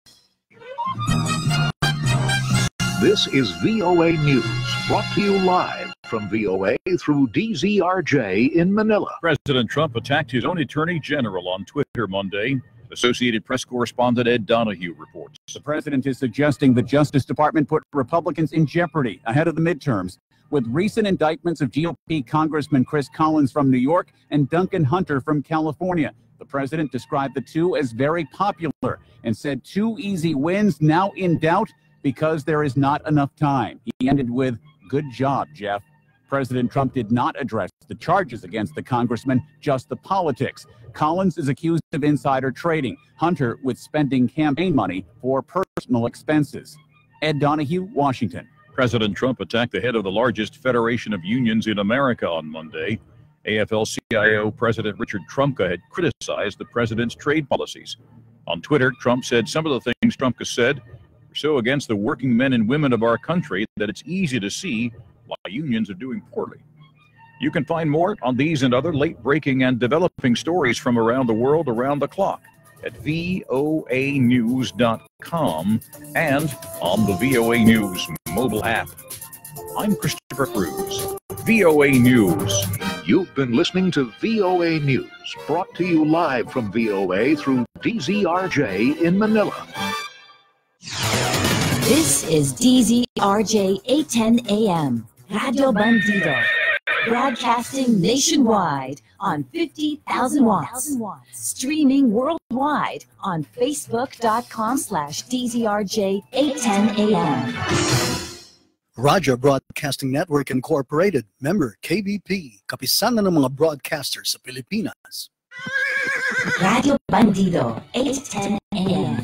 This is V O A News, brought to you live from V O A through D Z R J in Manila. President Trump attacked his own attorney general on Twitter Monday. Associated Press correspondent Ed Donahue reports. The president is suggesting the Justice Department put Republicans in jeopardy ahead of the midterms with recent indictments of G O P Congressman Chris Collins from New York and Duncan Hunter from California. The president described the two as very popular and said two easy wins now in doubt because there is not enough time. He ended with, "Good job, Jeff." President Trump did not address the charges against the congressman, just the politics. Collins is accused of insider trading, Hunter with spending campaign money for personal expenses. Ed Donahue, Washington. President Trump attacked the head of the largest federation of unions in America on Monday. A F L C I O President Richard Trumka had criticized the president's trade policies. On Twitter, Trump said some of the things Trumka said were so against the working men and women of our country that it's easy to see why unions are doing poorly. You can find more on these and other late-breaking and developing stories from around the world around the clock at V O A news dot com and on the V O A News mobile app. I'm Christopher Cruz. V O A News. You've been listening to V O A News, brought to you live from V O A through D Z R J in Manila. This is D Z R J eight ten A M, Radio Bandido, broadcasting nationwide on fifty thousand watts, streaming worldwide on facebook.com slash DZRJ810AM. Raja Broadcasting Network Incorporated, member K B P, kapisanan ng mga broadcasters sa Pilipinas. Radio Bandido, eight ten A M.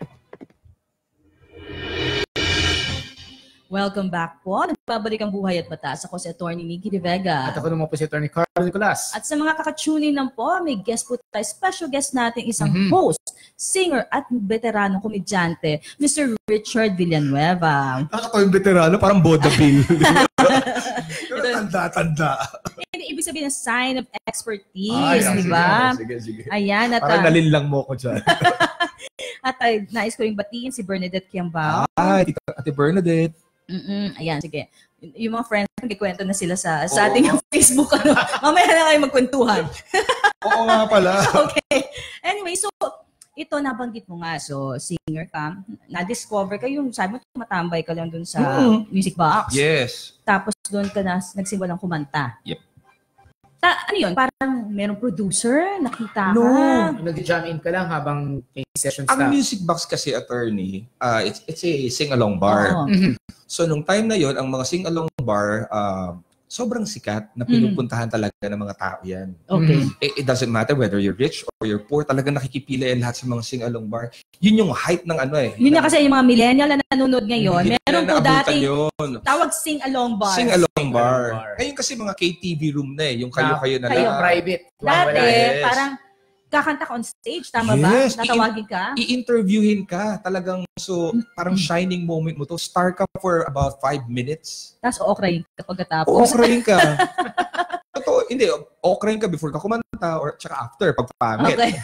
Welcome back po. Nagbabalik ang buhay at batas. Ako si Atty. Nikki de Vega. At ako naman po si Atty. Karlo Nicolas. At sa mga kakatunin lang po, may guest po tayo, special guest natin, isang Mhm. host, singer at veteranong komedyante, Mister Richard Villanueva. Ako yung veterano, parang Bodapil. Pero tanda-tanda. Hindi, ibig sabihin na sign of expertise, Ay, di sige, ba? Sige, sige. Ayan, at Parang ah, nalinlang mo ko dyan. at ah, nais ko rin batiin si Bernadette Kiambao. Ay, Tita Ate Bernadette. Mm-mm, ayan, sige. Y- yung mga friends, nagkikwento na sila sa, sa ating Facebook. Ano. Mamaya na kayo magkwentuhan. Oo nga pala. Okay. Anyway, so, ito nabanggit mo nga. So, singer ka. Na-discover ka yung, sabi mo, matambay ka lang dun sa Mm. music box. Yes. Tapos doon ka na nagsimulang kumanta. Yep. Ta ano yun? Parang merong producer? Nakita ka? No. Nag-jam in ka lang habang may sessions Ang ka. music box kasi, attorney, uh, it's, it's a sing-along bar. Oo. Mhm. So, nung time na yon ang mga sing-along bar, uh, sobrang sikat na pinupuntahan talaga ng mga tao yan. Okay. It, it doesn't matter whether you're rich or you're poor, talaga nakikipila yan lahat sa mga sing-along bar. Yun yung height ng ano eh. Yun na kasi yung mga millennial na nanonood ngayon. Hindi Meron na po naabutan dati yun. tawag sing-along bar. Sing-along bar. bar. Ngayon kasi mga K T V room na eh. Yung kayo-kayo na Kayo. lang. Private. Dati, Yes. parang kakanta ka on stage, tama Yes. ba? Tatawagin ka? I-interviewin ka. Talagang, so, parang shining moment mo to. Star ka for about five minutes. Tapos okray ka pagkatapos. Okrayin ka. Totoo, hindi. Okrayin ka before ka kumanta or tsaka after, pag pangit. Okay.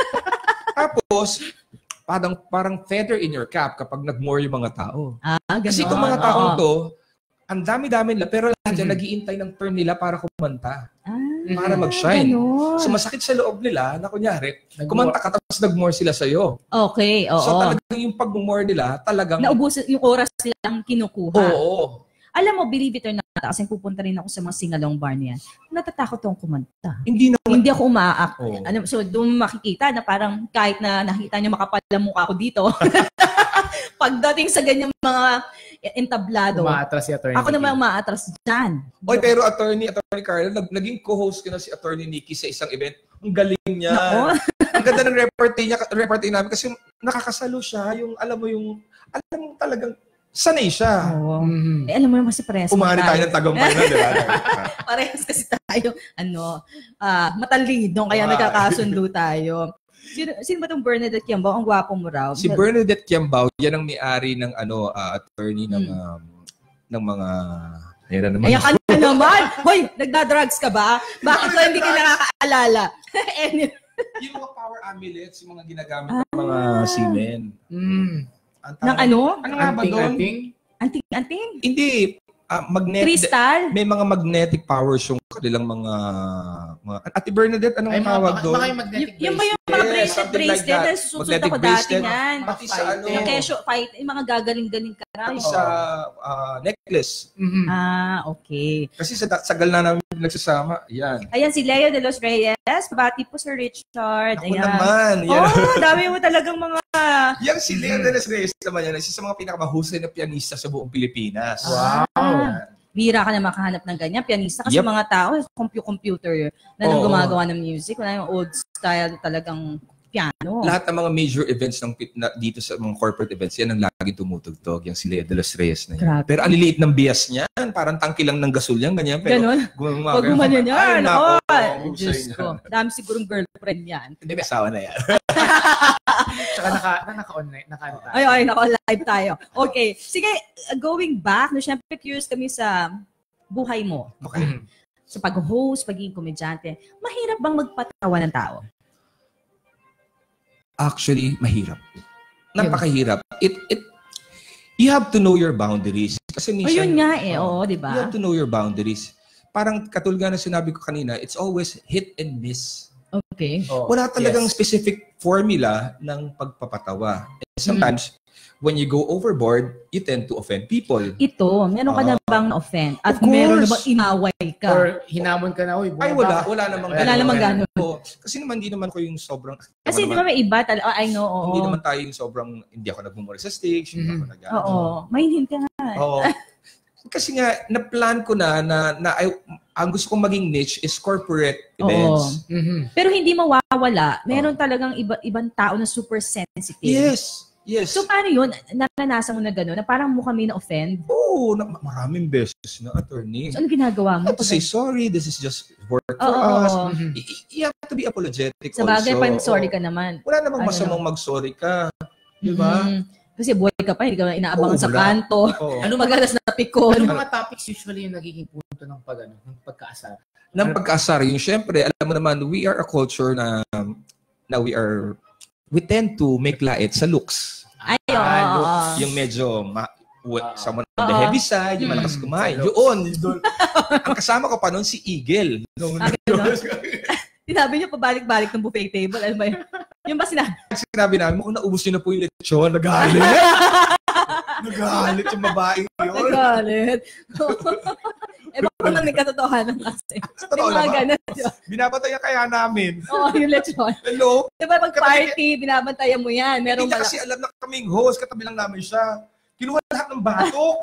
Tapos, parang, parang feather in your cap kapag nag-more yung mga tao. Ah, ganun. Kasi itong mga taong Oo. to, ang dami-dami nila, pero lahat dyan Mhm. nag-iintay ng turn nila para kumanta. Ah, Para mag-shine. ganun. So masakit sa loob nila na kunyari, Nag-more. kumanta ka tapos nag-more sila sa'yo. Okay, oo. So talagang yung pag-more nila, talagang... Naubos yung oras nilang kinukuha. Oo. Alam mo, believe it or not, kasi pupunta rin ako sa mga singalong bar niyan. Natatakot akong kumanta. Hindi na... Hindi ako umaak. Oo. Ano, so doon makikita na parang kahit na nakita niyo makapal ang mukha ko dito, pagdating sa ganyang mga entablado, Umaatras si Atty. ako Nikki. naman umaatras dyan. Oy, pero attorney, attorney Karlo, nag, naging co-host ko na si attorney Nikki sa isang event. Ang galing niya. Nako. Ang ganda ng repartee niya, repartee namin kasi nakakasalo siya, yung alam mo yung, alam mo talagang sanay siya. Oo. Mhm. Eh, alam mo naman si Press. Umani tayo ng tagumpay na, di ba? Parehas kasi tayo, ano, ah matalino, kaya Ah. nagkakasundo tayo. Sino, sino ba itong Bernadette Kiambao? Ang gwapo mo raw. Si Bernadette Kiambao, yan ang may-ari ng ano, ah, attorney ng um, ng mga ayan na naman. Ayan ka na naman. Hoy, nagda-drugs ka ba? Bakit ba hindi ka nakakaalala? Anyway. Yung mga power amulets, yung mga ginagamit ng mga seamen. Mm. Ang Ng tawag- ano? Ano nga ba doon? Anting-anting? Anting-anting? Hindi. ah, magnetic. Crystal? May mga magnetic powers yung kanilang mga... mga Ate Bernadette, anong Ay, mga, tawag baka, doon? baka yung magnetic Y- yung ba yung mga Yes, bracelet, something like bracelet? that. na susunod Magnetic ako dati bracelet. yan. Pati sa ano, Yung kesyo, fight, yung mga gagaling-galing ka raw. pati sa ah, necklace. Mhm. Ah, okay. Kasi sa sagal na namin nagsasama. Yan. Ayan, si Leo de los Reyes. Bati po Sir Richard. Ako Ayan. naman. Yan. Oh, dami mo talagang mga... Yan si Leo de los Reyes naman yan. Isa sa mga pinakamahusay na pianista sa buong Pilipinas. Wow. Yan. Bira ka na makahanap ng ganyan. Pianista kasi Yep. mga tao, computer na nang Oo. gumagawa ng music. Wala yung old style talagang piano. Lahat ng mga major events ng pit- na, dito sa mga corporate events, yan ang lagi tumutugtog. Yung si Leo de los Reyes na yan. Grabe. Pero ang liliit ng bias niyan. Parang tangki lang ng gasol yan. Ganyan. Pero Ganon? gumawa- Pag gumanyan Ay, yan, nako, ako, husay Diyos niyan. ko. Dami sigurong girlfriend yan. Hindi, may asawa na yan. Tsaka naka, na, naka-online, naka Ay, ay, nako, live tayo. Okay. Sige, going back, no, syempre curious kami sa buhay mo. Okay. Sa pag-host, pagiging komedyante, mahirap bang magpatawa ng tao? Actually, mahirap. Napakahirap. It, it, you have to know your boundaries. Kasi minsan, oh, yun nga eh. Oo, di ba? You have to know your boundaries. Parang katulad nga na sinabi ko kanina, it's always hit and miss. Okay. Oh, wala talagang yes. specific formula ng pagpapatawa. And sometimes, mm. when you go overboard, you tend to offend people. Ito, meron ka uh, na bang offend? At meron na bang inaway ka? Or hinamon ka na, uy, ay, wala. Wala namang wala namang gano'n. Oh, kasi naman, hindi naman ko yung sobrang... Kasi di ba may iba? Tal- oh, I know, oo. Hindi naman tayo yung sobrang... Hindi ako nagmumura sa stage. Mm-hmm. Hindi ako nag- Oo. Mahinhin ka nga. Oo. Kasi nga, na-plan ko na na, na ay, ang gusto kong maging niche is corporate events. Mm-hmm. Pero hindi mawawala. Meron oh. talagang iba, ibang tao na super sensitive. Yes. Yes. So, paano yun? Naranasan mo na gano'n? Na parang mo kami na-offend? Oo. Na, maraming beses na, attorney. So, ano ginagawa mo? To say, sorry, this is just work for oh, us. Oh. Mm-hmm. You have to be apologetic Sa bagay, also. pa sorry ka naman. Wala namang ano masamang na? Mag-sorry ka. Di ba? Mm-hmm. Kasi buhay ka pa, hindi ka inaabangan oh, sa kanto. Oh. Ano magalas na pikon? Ano mga topics usually yung nagiging punto ng pag, ano, ng pagkaasar? Ng pagkaasar, yung syempre, alam mo naman, we are a culture na, na we are, we tend to make lait sa looks. Ay, oo. Oh, oh. Yung medyo, ma, uh, someone on the heavy side, yung malakas kumain. Yun. Ang kasama ko pa noon, si Eagle. Sinabi niyo pabalik-balik ng buffet table. Ano ba yun? Yung ba sinabi? Sinabi namin, mukhang naubos niyo na po yung lechon. Nagalit. Nagalit yung babaeng yun. Nagalit. Eh, baka lang nagkatotohanan kasi. Totoo naman. Binabantayan kaya namin. Oo, yung lechon. Hello? Diba pag party, binabantayan mo yan. Meron hindi kasi alam na kaming host, katabi lang namin siya. Kinuha lahat ng batok.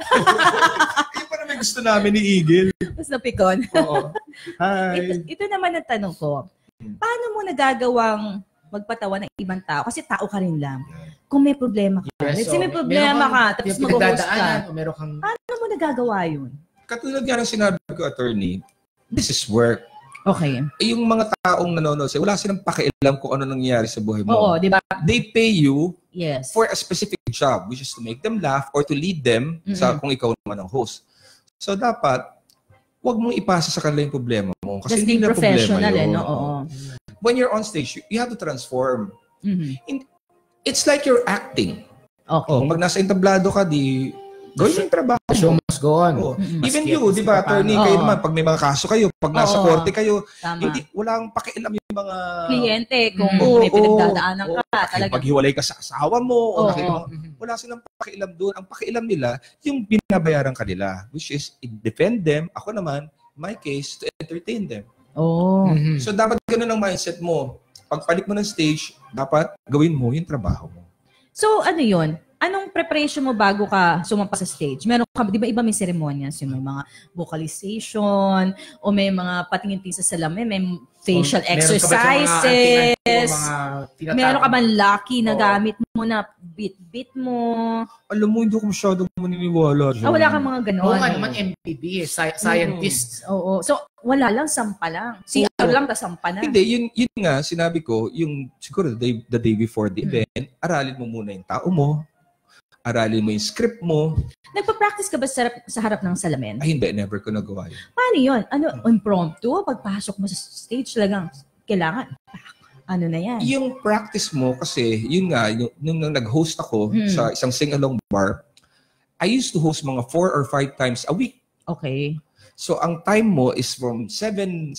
Yung pa naman gusto namin ni Eagle. Tapos napikon. Oo. Hi. Ito, ito naman ang tanong ko. Paano mo nagagawang magpatawa ng ibang tao? Kasi tao ka rin lang. Kung may problema ka. Yes, so, may problema ka, tapos mag-host ka. Kang... Paano mo nagagawa yun? Katulad nga ng sinabi ko, attorney, this is work. Okay. Eh, yung mga taong nanonood sa'yo, wala silang pakialam kung ano nangyayari sa buhay mo. Oo, di ba? They pay you yes. for a specific job, which is to make them laugh or to lead them mm-hmm. sa kung ikaw naman ang host. So, dapat, wag mong ipasa sa kanila yung problema mo. Kasi just hindi be na professional, problema yun. Eh, no? Oo. When you're on stage, you have to transform. Mm-hmm. It's like you're acting. Okay. Oh, pag nasa entablado ka, di gawin yung trabaho. The show must go on. Oh. Mm-hmm. Even you, di ba, attorney, kayo naman, pag may mga kaso kayo, pag nasa Oo. korte kayo, Tama. hindi, walang pakialam yung mga kliyente kung oh, may pinagdadaanan oh, ka. Oh, talaga. paghiwalay ka sa asawa mo, Oh, o nakikita mo, wala silang pakialam doon. Ang pakialam nila, yung binabayaran kanila, which is, defend them, ako naman, my case, to entertain them. Oh. Mm-hmm. So, dapat ganun ang mindset mo. Pagpalit mo ng stage, dapat gawin mo yung trabaho mo. So, ano yun? Anong preparation mo bago ka sumampa sa stage? Meron ka, di ba iba may ceremonias, yung may mga vocalization, o may mga patingin-tingin sa salamin, may facial o, exercises. Meron ka, meron ka man lucky na gamit mo na bit-bit mo. Alam mo, hindi ko masyadong maniniwala. Ah, wala kang mga gano'n. Oo nga naman, M P B, sci- scientist. Oo. So, wala lang, sampa lang. Si R lang, ta sampa na. Hindi, yun, yun nga, sinabi ko, yung siguro the day, the day before the hmm. event, aralin mo muna yung tao mo, aralin mo yung script mo. Nagpa-practice ka ba sa, sa harap ng salamin? Ay, hindi. Never ko nagawa yun. Paano yun? Ano, impromptu? Pagpasok mo sa stage talagang, kailangan, ano na yan? Yung practice mo, kasi, yun nga, yung, nung nag-host ako hmm. sa isang sing-along bar, I used to host mga four or five times a week. Okay. So, ang time mo is from seven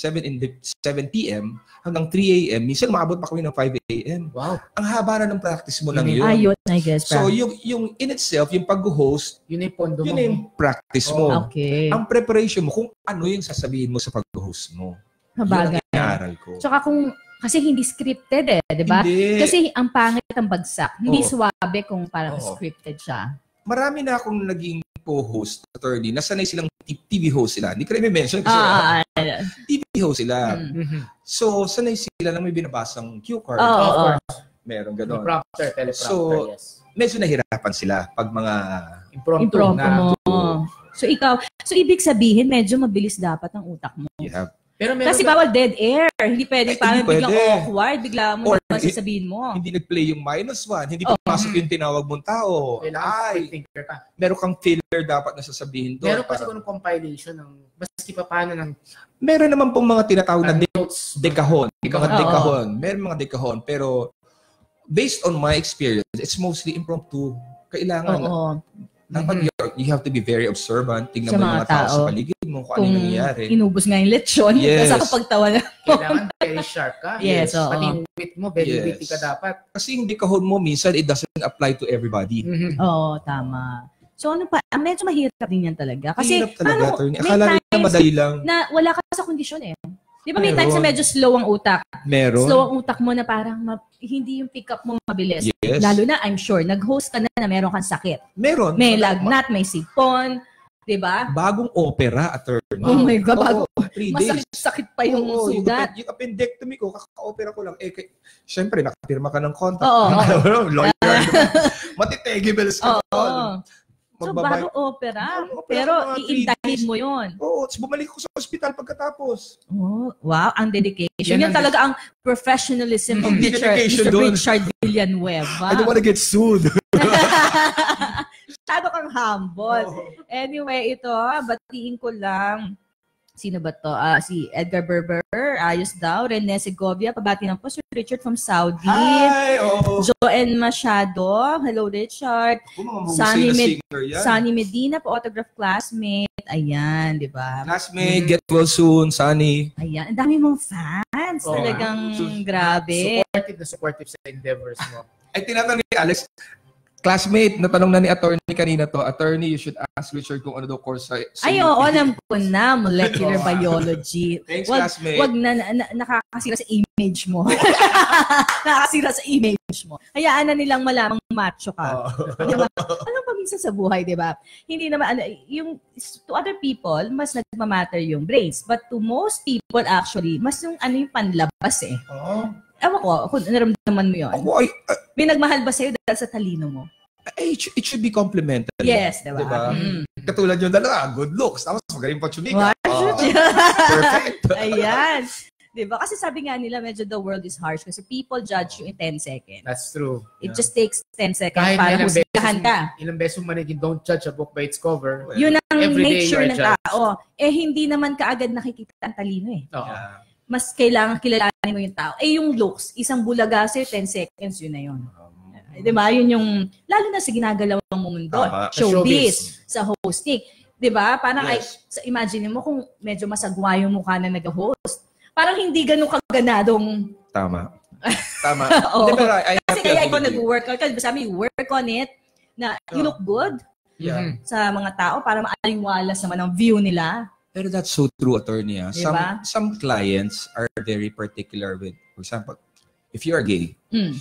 p m hanggang three a m Minsan, maabot pa kami ng five a m Wow. Ang haba na ng practice mo lang yun. Ayun, I guess. So, yung, yung in itself, yung pag-host, yun yung pondo mo. Yun yung practice mo. Oh, okay. Ang preparation mo, kung ano yung sasabihin mo sa pag-host mo. Habagay. Yun ang inaaral ko. Tsaka kung, kasi hindi scripted eh, di ba? Hindi. Kasi ang pangit ang bagsak. Hindi Oo. suwabe kung parang Oo. scripted siya. Marami na akong naging co-host, attorney, nasanay silang T V host sila. Hindi ko rin mention kasi Ah, T V host sila. Mm. So, sanay sila na may binabasang cue card. Oo, Of oo. course. Meron gano'n. Teleprompter, teleprompter, So, yes. medyo nahirapan sila pag mga Impromptu, Impromptu na. mo. So ikaw, so ibig sabihin medyo mabilis dapat ang utak mo. you have. Pero meron Kasi ka- bawal dead air. Hindi pwedeng Ay, parang hindi biglang pwede. awkward, bigla mo Or, na sasabihin mo. Hindi nag-play yung minus one. Hindi Oh. pumasok yung tinawag mong tao. Kailangan Ay, thinker ka. meron kang filler dapat na sasabihin doon. Meron kasi Parang- kung compilation ng baski pa paano ng meron naman pong mga tinatawag na de- notes. dekahon. Mga Oo. dekahon. Meron mga dekahon. Pero based on my experience, it's mostly impromptu. Kailangan Oo. dapat Mhm. you're you have to be very observant. Tingnan Sa mo yung mga mga tao tao. sa paligid mo, kung ano yung nangyayari. Inubos nga yung lechon, Yes. tapos ako pagtawa na. Kailangan very sharp ka. Yes, oo. Pati yung wit mo, very Yes. witty ka dapat. Kasi hindi kahon mo, minsan it doesn't apply to everybody. Mhm. Oo, tama. So ano pa, ah, medyo mahirap din yan talaga. Kasi Mahirap talaga, paano- attorney. may Akala nila times madali lang. na wala ka sa kondisyon eh. Di ba may Meron. times na medyo slow ang utak? Meron. Slow ang utak mo na parang ma- hindi yung pick up mo mabilis. Yes. Lalo na, I'm sure, nag-host ka na na meron kang sakit. Meron. May Ma- lagnat, may sipon, di ba? Bagong opera, attorney. Oh my God, bago. Oo, three days. Masakit-sakit pa yung Oo, sugat. Yung, yung appendectomy ko, kaka-opera ko lang. Eh, kay, syempre, nakapirma ka ng contract. Oo. Lawyer. Matitegi bills ka. Oo. doon. So, Magbabay- bago opera. Bago opera, Pero, mga three iindahin days. mo yun. Oo, tapos bumalik ko sa ospital pagkatapos. Oh, wow, ang dedication. Yan, Yan ang talaga ang professionalism of Mm, Richard, dedication Mister doon. Richard Villanueva. I don't wanna get sued. Masyado kang humble. Oo. Anyway, ito, batiin ko lang. Sino ba to? Ah, si Edgar Berber, ayos daw. Rene Segovia, pabati ng po. Sir Richard from Saudi. Ay, oo. Joanne Machado, hello Richard. Kung mga mahusay Sunny, na Med- singer yan. Sunny Medina, po autograph classmate. Ayan, di ba? Classmate, get well soon, Sunny. Ayan, ang dami mong fans. Oo. Talagang So, grabe. Supportive na supportive sa endeavors mo. Ay, tinatanong ni Alex, classmate, natanong na ni attorney kanina to, attorney, you should ask Richard kung ano daw course sa... sa Ay, U P. oo, alam ko na. Molecular Oo. biology. Thanks, wag, classmate. wag na, na, nakakasira sa image mo. nakakasira sa image mo. Hayaan na nilang malamang macho ka. Oo. Diba? Alam pa minsan sa buhay, di ba? Hindi naman, ano, yung, to other people, mas nagmamatter yung brains. But to most people, actually, mas yung ano yung panlabas eh. Oo. Ewan ko, kung naramdaman mo yun. Ako ay, uh, May nagmahal ba sa'yo dahil sa talino mo? ay, it should- it should be complimentary. Yes, diba? Diba? Mm. Katulad yung dalawa, good looks. Tapos magaling pa chumika. What? Oo. Perfect. Ayan. Diba? Kasi sabi nga nila, medyo the world is harsh kasi people judge you in ten seconds. That's true. It Yeah. just takes ten seconds Kahit para ilang husgahan beses, ka. ilang beses mo manigin, don't judge a book by its cover. Yun ang Every day nature you are ng judged. tao. Eh, hindi naman kaagad nakikita ang talino eh. Oo. Yeah. Mas kailangan kilalanin mo yung tao. Eh, yung looks, isang bulaga sa'yo, ten seconds, yun na yun. Di ba? Yun yung, lalo na sa ginagalaw mo mundo. Tama. Showbiz, sa hosting. Di ba? Parang, ay, Yes. sa, imagine mo kung medyo masagwa yung mukha na nag-host. Parang hindi ganun kaganadong. Tama. Tama. Oo. Hindi, pero I, I have Kasi to kaya agree ikaw with you. nag-workout ka. Sabi, work on it na you look good Yeah. Mhm. sa mga tao para maaliwalas naman ang view nila. Pero that's so true, attorney. ah. Some, Diba? some clients are very particular with, for example, if you are gay, Mm.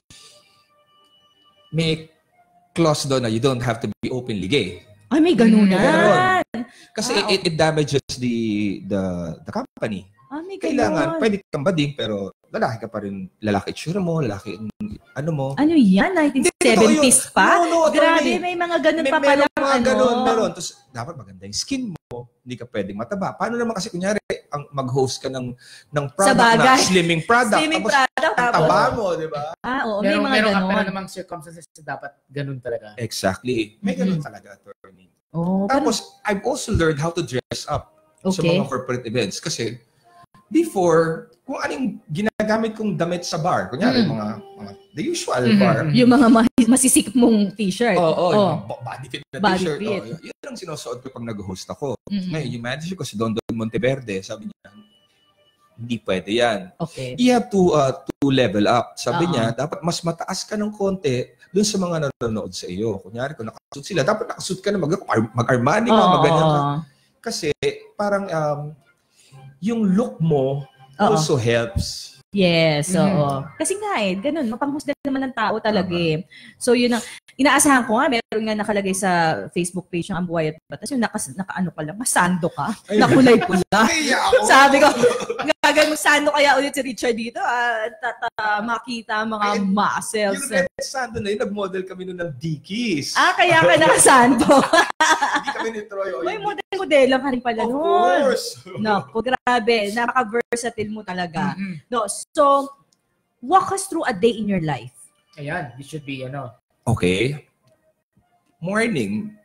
may clause doon na you don't have to be openly gay. Ay, may ganun na. Meron. Kasi Ah, it, it damages the the the company. Ah, may Kailangan, ganun. pwede kang bading, pero lalaki ka pa rin. Lalaki itsura mo, lalaki ano mo. Ano yan? nineteen seventies pa? No, no, Grabe, attorney. may mga ganun May pa pala. meron mga ano. ganun, meron. Tapos, dapat maganda yung skin mo. Hindi ka pwedeng mataba. Paano naman kasi, kunyari, ang mag-host ka ng, ng product bagay. na slimming product. Slimming tapos, product. ang tapos- taba mo, di ba? Ah, oo, may Meron, mga meron, ka- ganun. meron namang circumstances na dapat ganun talaga. Exactly. May ganun Mhm. talaga, attorney. Oh, pero- Tapos, I've also learned how to dress up sa Okay. mga corporate events. Kasi, before, kung anong ginagamit kong damit sa bar, kunyari, Mm. mga, mga the usual Mhm. bar. yung mga ma- masisikip mong t-shirt. Oo, oh, Oh. body fit na Body t-shirt. fit. Oh, yun, yun ang sinusuot ko pag nag-host ako. Mhm. Ngayon, yung manager ko si Don Don Monteverde, sabi niya, hindi pwede yan. Okay. You have to, uh, to level up. Sabi Oo. niya, dapat mas mataas ka ng konti dun sa mga nanonood sa iyo. Kunyari, kung nakasuit sila, dapat nakasuit ka na mag- mag-Armani ka, Oo. mag-ganyan ka. Kasi parang um, yung look mo Oo. also helps. Yes, Mhm. oo. Kasi nga eh, ganun, mapanghusga naman ng tao talaga eh. So yun ang, inaasahan ko nga, meron nga nakalagay sa Facebook page ng Ang Buhay at Batas, yung naka, naka-ano ka lang, masando ka, nakulay pula. Ay, ako. Sabi ko, gagang sando kaya ulit si Richard dito, ah, tata, makita ang mga Ay, muscles. Yung Red Sando na yun, nag-model kami nun ng Dickies. Ah, kaya ka nakasando. Hindi kami ni Troy. o May yun. model-modela ka rin pala Of nun. course. Naku, grabe. Napaka-versatile mo talaga. Mhm. No, so, walk us through a day in your life. Ayan, this should be, ano. Okay. Morning.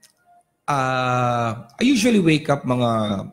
Uh, I usually wake up mga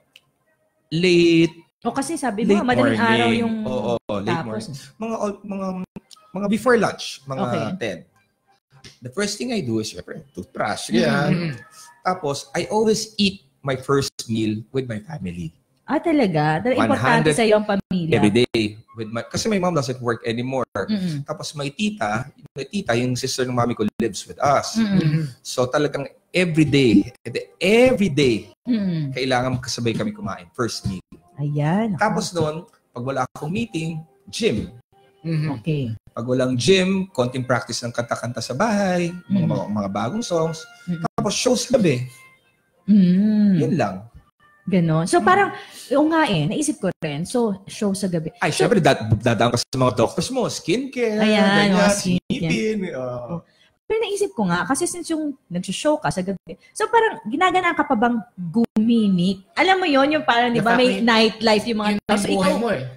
late, O kasi sabi mo, late madaling morning. araw yung Oo, late tapos. morning. Mga, mga, mga before lunch, mga Okay. ten. the first thing I do is, syempre, toothbrush. Yeah. Mm-hmm. Tapos, I always eat my first meal with my family. Ah, talaga? Dahil importante sa iyo ang pamilya. Every day. With my, kasi my mom doesn't work anymore. Mm-hmm. Tapos may tita, may tita, yung sister ng mami ko lives with us. Mm-hmm. So talagang every day, every day, mm-hmm. kailangan kasabay kami kumain. First meal. Ayan. Tapos noon, pag wala akong meeting, gym. Mm-hmm. Okay. Pag walang gym, konting practice ng kanta-kanta sa bahay, mm-hmm. mga, mga bagong songs. Mm-hmm. Tapos shows gabi. Mm-hmm. Yun lang. Ganon. So parang, yung nga eh, naisip ko rin. So, show sa gabi. Ay, so, syempre, dad dadaan ka sa mga doctors mo, skincare, ayan, ganyan, skincare. Uh, Pero naisip ko nga, kasi since yung nag-show ka sa gabi, so parang ginaganaan ka pa bang gumimik? Alam mo yon yung parang, di ba, may nightlife yung mga... Yung buhay mo eh.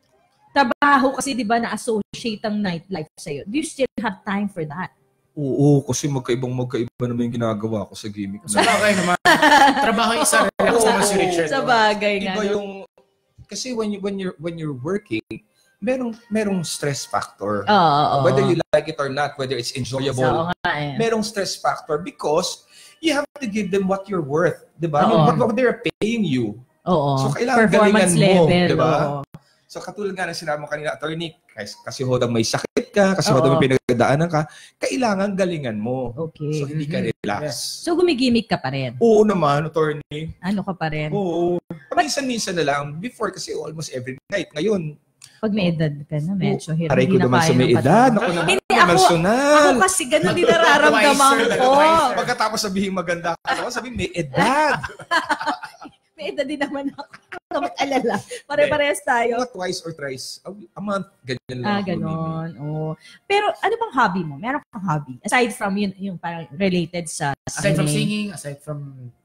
Trabaho kasi, di ba, na-associate ang nightlife sa'yo. Do you still have time for that? Oo, kasi magkaibang magkaiba naman yung ginagawa ko sa gimmick. Sa bagay naman. Trabaho isa, relax naman si Richard. Sa bagay nga. Iba yung, kasi when, you, when, you're, when you're working, merong, merong stress factor. Oo, oo. Whether you like it or not, whether it's enjoyable, so, nga, eh. merong stress factor because you have to give them what you're worth. Diba? What, what they're paying you. Oo. So, kailangan performance galingan mo. Level, diba? Oo. So, katulad nga ng sinabi mo kanina, attorney, kasi hodang may sakit ka, kasi hodang may pinagdaanan ka, kailangan galingan mo. Okay. So, hindi ka relax. Yes. So, gumigimik ka pa rin? Oo naman, attorney. Ano ka pa rin? Oo. Minsan-minsan na lang. Before, kasi almost every night. Ngayon, pag may edad ka na, medyo hirap. Aray ko naman sa may edad. Ako naman, hindi, ako, personal. ako kasi ganun din nararamdaman ko. Pagkatapos sabihin maganda ka, sabihin may edad. May edad din naman ako. Mag-alala. Pare-parehas tayo. Not twice or thrice. A month, ganyan lang. Ah, ganon. Oh. Pero ano bang hobby mo? Meron kang hobby? Aside from yun, yung parang related sa singing. Aside from singing, aside from...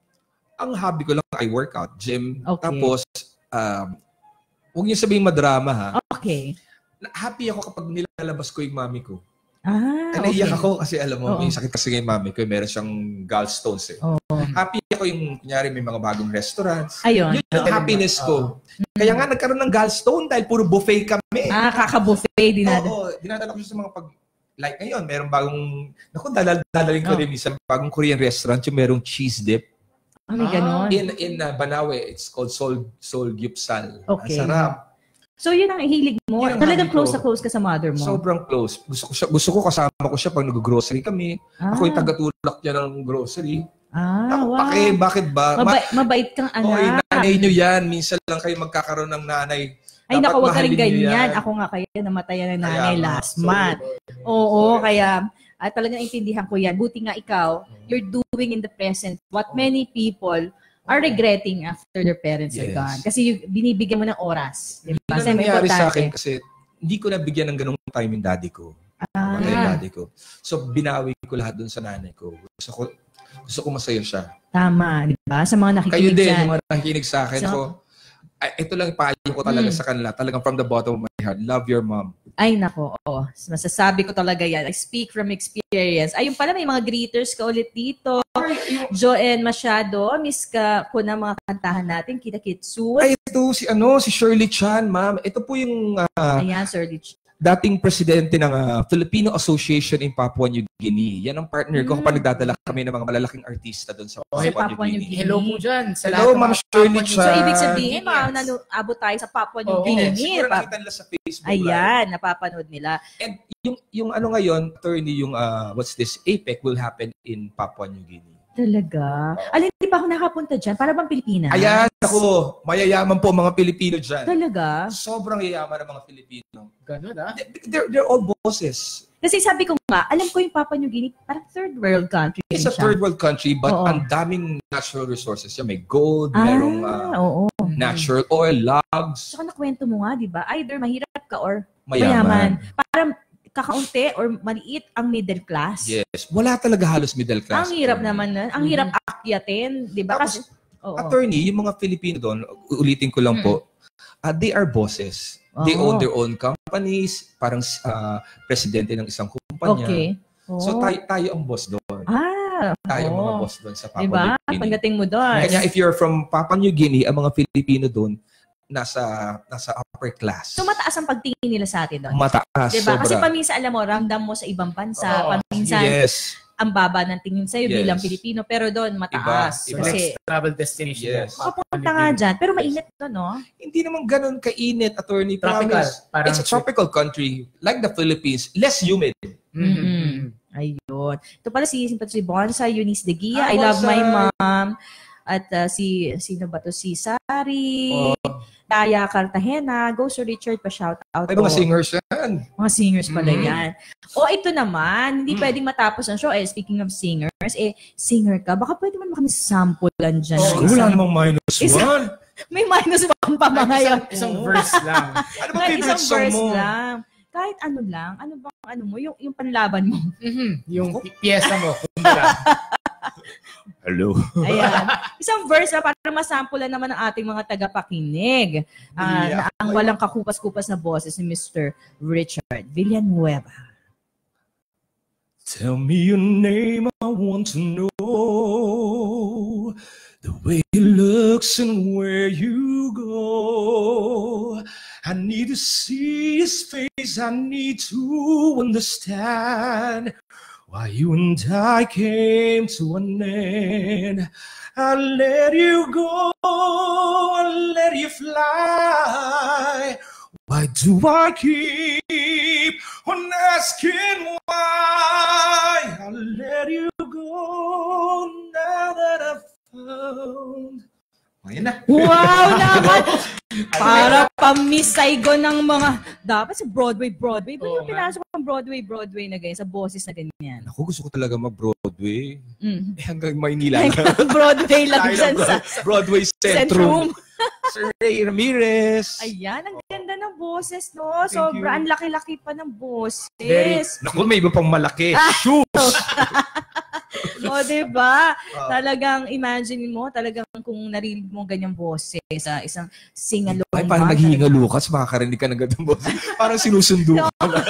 Ang hobby ko lang ay workout, gym. Okay. Tapos, um, huwag niyo sabihin madrama ha. Okay. Happy ako kapag nilalabas ko yung mami ko. Ah, okay. Naiyak ako kasi alam mo, Oo. may sakit kasi yung mami ko. Meron siyang gallstones eh. Oh. Happy ako yung, kunyari, may mga bagong restaurants. Ayun. Yun yung happiness ko. Kaya nga nagkaroon ng gallstone dahil puro buffet kami. Ah, kaka-buffet. Dinada. Oo, dinadala ko siya sa mga pag... Like ngayon, merong bagong... Naku, dalal, dalalin ko Oh. rin sa bagong Korean restaurant yung merong cheese dip. Ah, may ganon. In in uh, Banawe, it's called Sol Sol Gyupsal. Okay. Ang sarap. So, yun ang hilig mo. Yun ang Talagang hobby close ko. na close ka sa mother mo. Sobrang close. Gusto ko, siya, gusto ko kasama ko siya pag nag-grocery kami. Ah. Ako yung tagatulak niya ng grocery. Ah, Ako, wow. pake, bakit ba? Mabait, mabait kang anak. Oy, nanay niyo yan. Minsan lang kayo magkakaroon ng nanay. Ay, Dapat naku, wag ka rin mahalin niyo ganyan. yan. Ako nga kaya namatayan ng nanay Kaya, last so, month. Oo, kaya at talagang intindihan ko yan. Buti nga ikaw, you're doing in the present what many people are regretting after their parents Yes. are gone. Kasi you- binibigyan mo ng oras. Diba? Hindi na Kasi may nangyari sa importante. akin kasi hindi ko nabigyan ng ganung time yung daddy ko. Ah. Patay yung daddy ko. So, binawi ko lahat dun sa nanay ko. Gusto ko, gusto ko masaya siya. Tama, di ba? Sa mga Kayo nakikinig din, dyan. yung mga nakikinig sa akin. So, So, ay, ito lang payo ko talaga Mm. sa kanila. Talagang from the bottom of my heart. Love your mom. Ay, nako. Oo. Masasabi ko talaga yan. I speak from experience. Ayun pala, may mga greeters ka ulit dito. Joanne Masyado. Miss ka ko na mga kantahan natin. Kita Kitsu. Ay, ito si ano, si Shirley Chan, ma'am. Ito po yung uh, Ayan, Sir Rich. dating presidente ng uh, Filipino Association in Papua New Guinea. Yan ang partner ko Mm. kapag nagdadala kami ng mga malalaking artista doon sa Oh, Papua, Papua New New Guinea. Guinea. Hello po dyan. Sa Hello, lahat ng Ma'am mga Shirley Papua New Chan. So, Ah, ibig sabihin, Guineans. mga nanu-abot tayo sa Papua New Oo. Guinea. Siguro Pa- nakita nila sa Facebook Ayan, Live. napapanood nila. And yung, yung ano ngayon, attorney, yung uh, what's this, APEC will happen in Papua New Guinea. Talaga? Alin, di pa ako nakapunta dyan? Para bang Pilipinas? Ayan, ako, mayayaman po mga Pilipino dyan. Talaga? Sobrang yayaman ng mga Pilipino. Ganun ah. They're, they're all bosses. Kasi sabi ko nga, alam ko yung Papua New Guinea, parang third world country. It's a siya. third world country, but Oo. ang daming natural resources. Yan, may gold, Ah, merong uh, oo. natural oil, logs, Saka nakwento mo nga, di ba? Either mahirap ka or mayaman. mayaman. Parang kakaunti or maliit ang middle class. Yes. Wala talaga halos middle class. Ang hirap naman nun. Ang hirap akyatin, di ba? Tapos, Kasi, oo. attorney, yung mga Filipino doon, ulitin ko lang po, uh, they are bosses. They Oo. own their own companies, parang uh, presidente ng isang kumpanya. Okay. So Oo. tayo, tayo ang boss doon. Ah, Tayo ang mga oo. boss doon sa Papua Diba? New Guinea. Pagdating mo doon. Kaya if you're from Papua New Guinea, ang mga Filipino doon, nasa nasa upper class. So mataas ang pagtingin nila sa atin doon. Mataas, diba? sobra. Kasi paminsan, alam mo, ramdam mo sa ibang bansa, Oh, paminsan, yes. ang baba ng tingin sa'yo Yes. bilang Pilipino, pero doon mataas. Iba, iba. Kasi, Next travel destination. Yes. kapunta nga dyan, pero mainit to, no? Hindi naman ganun kainit, attorney. Tropical. Promise. Parang It's a tropical country, like the Philippines, less humid. Mm-hmm. Ayun. Ito pala si, si Bonsa, Eunice de Gia, Hi, I love Bonsa. my mom. At uh, si, sino ba to? Si Sari, Oh. Daya Cartagena, Go Sir Richard, pa-shout out. Ay, mga singers yan. Mga singers pala Mhm. yan. O ito naman, hindi Mm. pwedeng matapos ang show. Eh, speaking of singers, eh, singer ka, baka pwede man kami sampulan dyan. Oh, ng wala isang- namang minus Isa- one. May minus one pa mga Isang, yun. isang verse lang. Ano ba Kahit favorite isang song verse mo? lang. Kahit ano lang, ano bang ano mo, yung, yung panlaban mo. Mm-hmm. Yung pi- piyesa mo. Kumbaga. Hello. Ayan. Isang verse na para masampulan naman ng ating mga tagapakinig. Ah, Yeah. na ang walang kakupas-kupas na boses ni Mister Richard Villanueva. Tell me your name, I want to know the way it looks and where you go. I need to see his face, I need to understand why you and I came to an end. I let you go, I let you fly. Why do I keep on asking why? I let you go now that I've found. Ayan na. Wow naman! Para pamisaygo ng mga, dapat sa Broadway, Broadway. Ba't Oo yung nga. pinasok ang Broadway, Broadway na ganyan, sa boses na ganyan? Ako gusto ko talaga mag-Broadway. Mm. Eh, hanggang Maynila lang. Broadway lang Tayo dyan ng sa Broadway Centrum. Sir Ray Ramirez. Ayan, ang ganda ng boses, no? Thank Sobra, you. ang laki-laki pa ng boses. Very- Naku, may iba pang malaki. Ah. Shoes! O, diba? Ah. Talagang imagine mo, talagang kung narinig mo ganyang boses sa isang sing-along. Ay, parang ba? naghihinga Lucas, makakarinig ka ng gandang boses. Parang sinusundo ka na.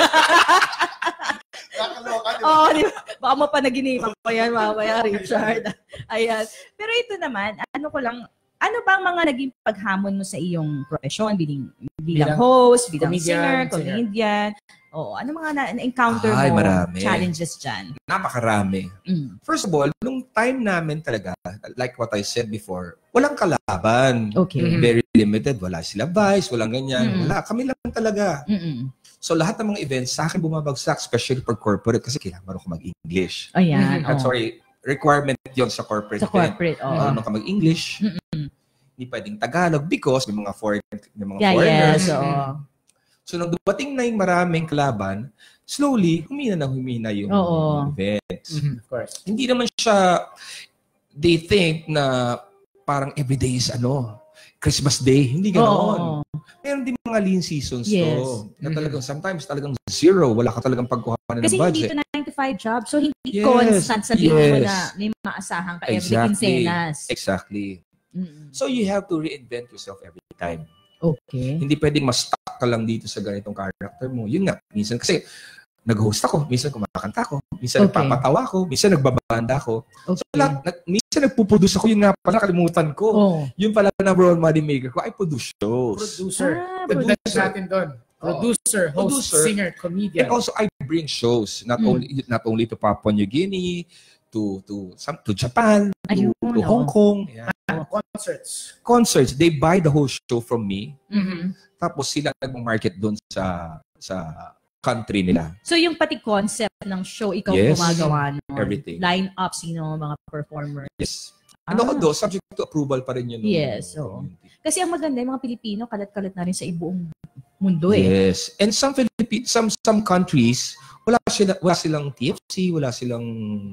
Nakakaloka, di ba? Oo, di ba? Baka mapanaginipan ko yan, mamaya, Richard. Ayan. Pero ito naman, ano ko lang, ano bang mga naging paghamon mo sa iyong profesyon bilang, bilang Bilang host, bilang comedian, singer, singer. comedian? Oo, ano mga na- na-encounter Ay, mo, marami. challenges dyan? Napakarami. Mm. First of all, nung time namin talaga, like what I said before, walang kalaban. Okay. Mhm. Very limited. Wala sila Vice, walang ganyan. Mm. Wala. Kami lang talaga. Mm-mm. So lahat ng mga events, sa akin bumabagsak, especially for corporate, kasi kailangan marunong ko mag-English. Ayan. I'm oo. sorry, requirement yon sa corporate Sa event. corporate, oo. Marunong ka mag-English. Mm-mm. Hindi pwedeng Tagalog because may mga foreign, may mga Yeah, foreigners. yes, oo. So nung dumating na yung maraming kalaban, slowly, humina na humina yung Oo. events. Mhm, of course. Hindi naman siya, they think na parang everyday is ano, Christmas Day. Hindi ganoon. Oo. Meron din mga lean seasons Yes. to. Na talagang, sometimes talagang zero. Wala ka talagang pagkuhanan Kasi ng hindi budget. ito nine to five job. So, hindi Yes, constant sabihin mo yes. na may maasahan ka every Exactly. quincenas. Exactly. Mm-mm. So you have to reinvent yourself every time. Okay. Hindi pwedeng ma-stuck ka lang dito sa ganitong character mo. Yun nga, minsan kasi nag-host ako, minsan kumakanta ako, minsan Okay. nagpapatawa ako, minsan nagbabanda ako. So Okay. lahat, nag, minsan nagpuproduce ako, yun nga pala, kalimutan ko. Oh. Yun pala na role money maker ko, I produce shows. Producer. Ah, Dagdag producer. natin doon. Producer, host, Producer. singer, comedian. And also, I bring shows, not Mm. only not only to Papua New Guinea, to to some to Japan, Ayun, to, to oo. Hong Kong. Yan. Concerts. Concerts, they buy the whole show from me. Mhm. Tapos sila nag-market doon sa sa country nila. So, yung pati concept ng show, ikaw Yes. gumagawa nun. Everything. Line-up, sino mga performer. Yes. Ano ko Ah. do, subject to approval pa rin yun. Yes, oo. Kasi ang maganda, yung mga Pilipino, kalat-kalat na rin sa ibuong mundo eh. Yes. And some Philippine, some some countries, wala sila wala silang T F C, wala silang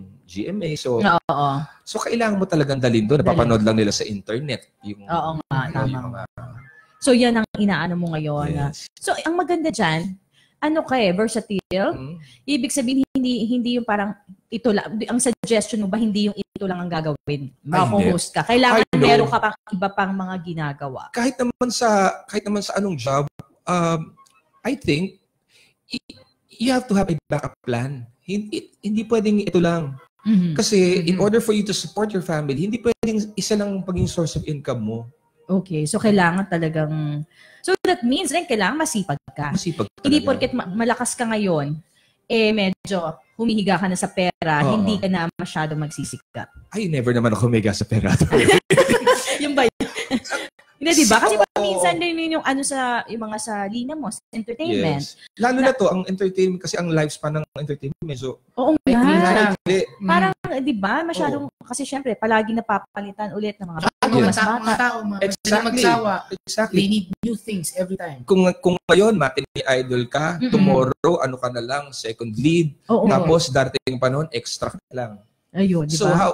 G M A. So Oo. so kailangan mo talagang dalhin doon. Dalhin. Napapanood lang nila sa internet yung Oo nga, yung tama. mga So, yan ang inaano mo ngayon. ah. yes. So, ang maganda dyan, ano ka eh, versatile. Mm. Ibig sabihin, hindi hindi yung parang ito lang, ang suggestion mo ba, hindi yung ito lang ang gagawin. Mako-host ka. Kailangan I know. meron ka pang iba pang mga ginagawa. Kahit naman sa kahit naman sa anong job, um, I think y- you have to have a backup plan. Hindi, hindi pwedeng ito lang. Mhm. Kasi in Mhm. order for you to support your family, hindi pwedeng isa lang paging source of income mo. Okay, so kailangan talagang... So that means rin kailangan masipag ka. Masipag talaga. Hindi porket ma- malakas ka ngayon, eh medyo humihiga ka na sa pera, Oo. hindi ka na masyado magsisikap. Ay, never naman ako humiga sa pera. Yung ba yun? Hindi, di ba? Kasi Oo. pa minsan din yung ano sa, yung mga sa lina mo, sa entertainment. Yes. Lalo na, na to, ang entertainment, kasi ang lifespan ng entertainment, medyo... Oo Ay, hindi nga. lang. Parang, di ba, masyadong, kasi syempre, palagi napapalitan ulit ng mga Tsaka bago, mga mas tao, bata. mga tao, mga Exactly. exactly. magsawa. Exactly. They need new things every time. Kung kung ngayon, matinee idol ka, Mm-mm. tomorrow, ano ka na lang, second lead, Oo. tapos darating pa noon, extra ka na lang. Ayun, di So, ba? how,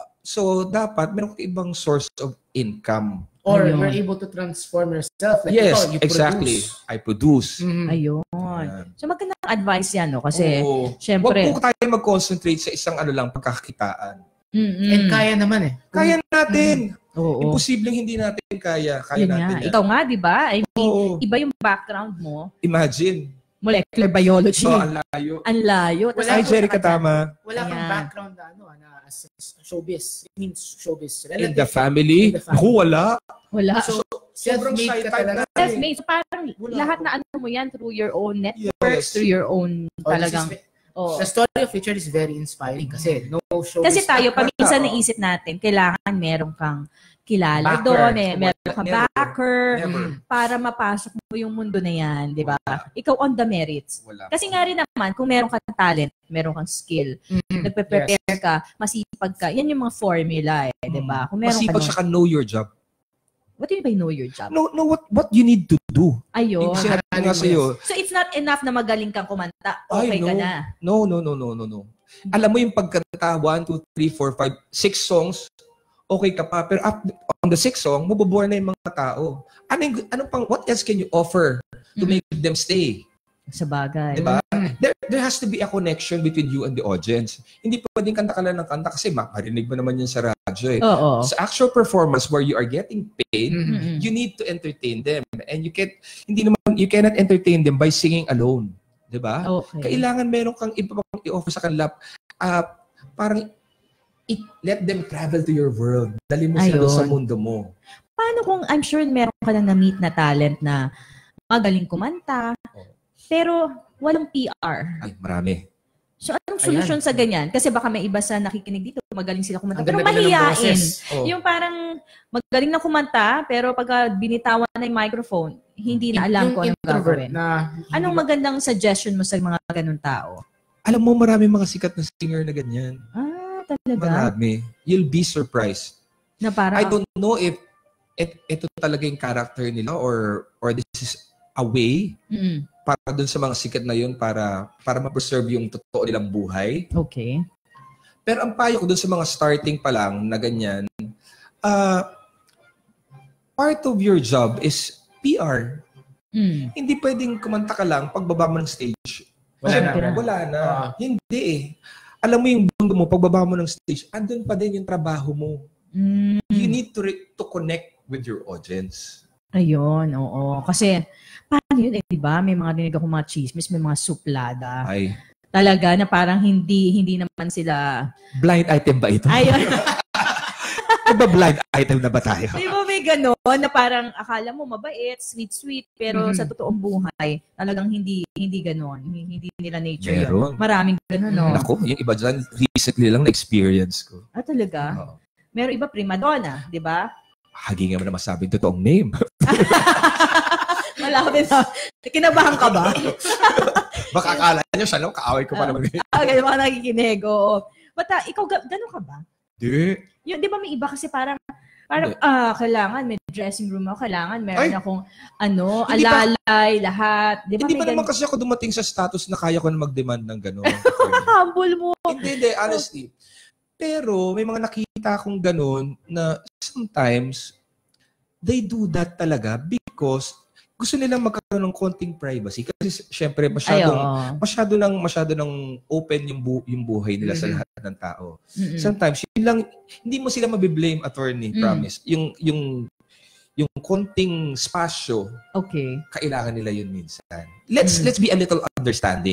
so dapat, meron kang ibang source of income. Or Ayun. you're able to transform yourself. Like Yes, ito, you exactly. produce. I produce. Mhm. Ayun. Yan. So magandang advice yan, no? Kasi, Oo. syempre, Huwag po tayo mag-concentrate sa isang ano lang, pagkakakitaan. mm-mm. And kaya naman eh. Kaya natin. Oo. Imposibleng hindi natin kaya. Kaya Yun natin nga. yan. Ikaw nga, di ba? I mean, Oo. iba yung background mo. Imagine. Molecular biology. So, ang layo. Ang layo. Tas, Wala Ay, ko Jerica, nakata- tama. Wala kang Ayan. background na ano, na as showbiz. It means showbiz. In the family? In the family. Ako, wala. wala. So, Sobrang self-made shy ka type talaga. na. Self-made. So parang Wala lahat ako. na ano mo yan through your own networks, Yes. through your own Oh, this talagang... is- Oh. The story of Richard is very inspiring kasi no showbiz. Kasi tayo, paminsan Oo. naisip natin, kailangan meron kang kilala Backer. doon, eh, meron kang Never. backer, Never. para mapasok mo yung mundo na yan, di ba? Ikaw on the merits. Wala. Kasi nga rin naman, kung meron kang talent, meron kang skill, Mhm. nagpe-prepare ka, masipag ka, yan yung mga formula eh, di ba? Kung meron ka Masipag nun, siya ka know your job. what do you mean by know your job? Know, know what what you need to do. Ayun. Yung sinabi ko nga sa'yo, So it's not enough na magaling kang kumanta, okay Ay, ka no. na. no, no, no, no, no, no. Alam mo yung pagkanta, one, two, three, four, five, six songs, okay ka pa. Pero up, on the sixth song, mabubore na yung mga tao. Ano, yung, ano pang, what else can you offer to make them stay? Sa bagay. Diba? There, there has to be a connection between you and the audience. Hindi pwedeng kanta ka lang ng kanta kasi marinig mo naman yun sa radyo eh. Oo. Sa actual performance where you are getting paid, Mm-mm. you need to entertain them. And you can hindi naman you cannot entertain them by singing alone. 'Di ba? Okay. Kailangan meron kang iba pang i-offer sa kanila. Uh, parang it, let them travel to your world. Dali mo sila Ayun. doon sa mundo mo. Paano kung I'm sure meron ka na na-meet na talent na magaling kumanta, pero walang P R? Ay, marami. So anong solusyon sa ganyan? Kasi baka may iba sa nakikinig dito, magaling sila kumanta, Ang pero ganda-ganda ng mahiyain. boses. Oh. Yung parang magaling na kumanta, pero pag binitawan na yung microphone, hindi na alam Yung kung anong introvert gagawin. na Anong magandang suggestion mo sa mga ganun tao? Alam mo, marami mga sikat na singer na ganyan. Ah, talaga? Marami. You'll be surprised. Na parang, I don't know if et, ito talaga yung character nila or or this is a way Mm-mm. para dun sa mga sikat na yun para para ma-preserve yung totoo nilang buhay. Okay. Pero ang payo ko dun sa mga starting pa lang na ganyan, uh, part of your job is P R. Mm. Hindi pwedeng kumanta ka lang pagbaba mo ng stage. Wala Siyempre, na. Wala na. Ah. Hindi eh. Alam mo yung mundo mo, pagbaba mo ng stage, andun pa din yung trabaho mo. Mm. You need to re- to connect with your audience. Ayun, oo. Kasi, paano yun eh, di ba? May mga dinig ako mga chismis, may mga suplada. Ay, Talaga na parang hindi hindi naman sila... blind item ba ito? Ayun. Diba blind item na ba tayo? Di ba may gano'n na parang akala mo mabait, sweet-sweet, pero Mhm. sa totoong buhay, talagang hindi hindi gano'n. Hindi nila nature Meron. yun. Maraming gano'n, no? Naku, yung iba dyan, recently lang na-experience ko. Ah, talaga? Oo. Meron iba prima donna, di ba? Hagi nga mo na masabing totoong name. Malapit na. Kinabahan ka ba? Baka akala nyo siya lang, kaaway ko pa naman. Ah, ganyan mga nakikinig, oo. But uh, ikaw, ga- gano'n ka ba? Di. Yun, di ba may iba kasi parang, parang, Hindi. ah, kailangan, may dressing room ako, kailangan, meron Ay! akong, ano, Hindi ba- alalay, lahat. Di ba Hindi may ba naman ganun? kasi ako dumating sa status na kaya ko na mag-demand ng gano'n? Humble mo. Hindi, hindi, honestly. Pero may mga nakita akong gano'n na sometimes they do that talaga because gusto nilang magkaroon ng konting privacy. Kasi syempre masyadong, Ay, oo. masyado lang, masyado lang open yung, bu- yung buhay nila sa Mhm. lahat ng tao. Mm-mm. Sometimes, yun lang, hindi mo sila mabiblame, attorney, Mm. promise. Yung, yung, yung konting spasyo, Okay. kailangan nila yun minsan. Let's Mm. let's be a little understanding.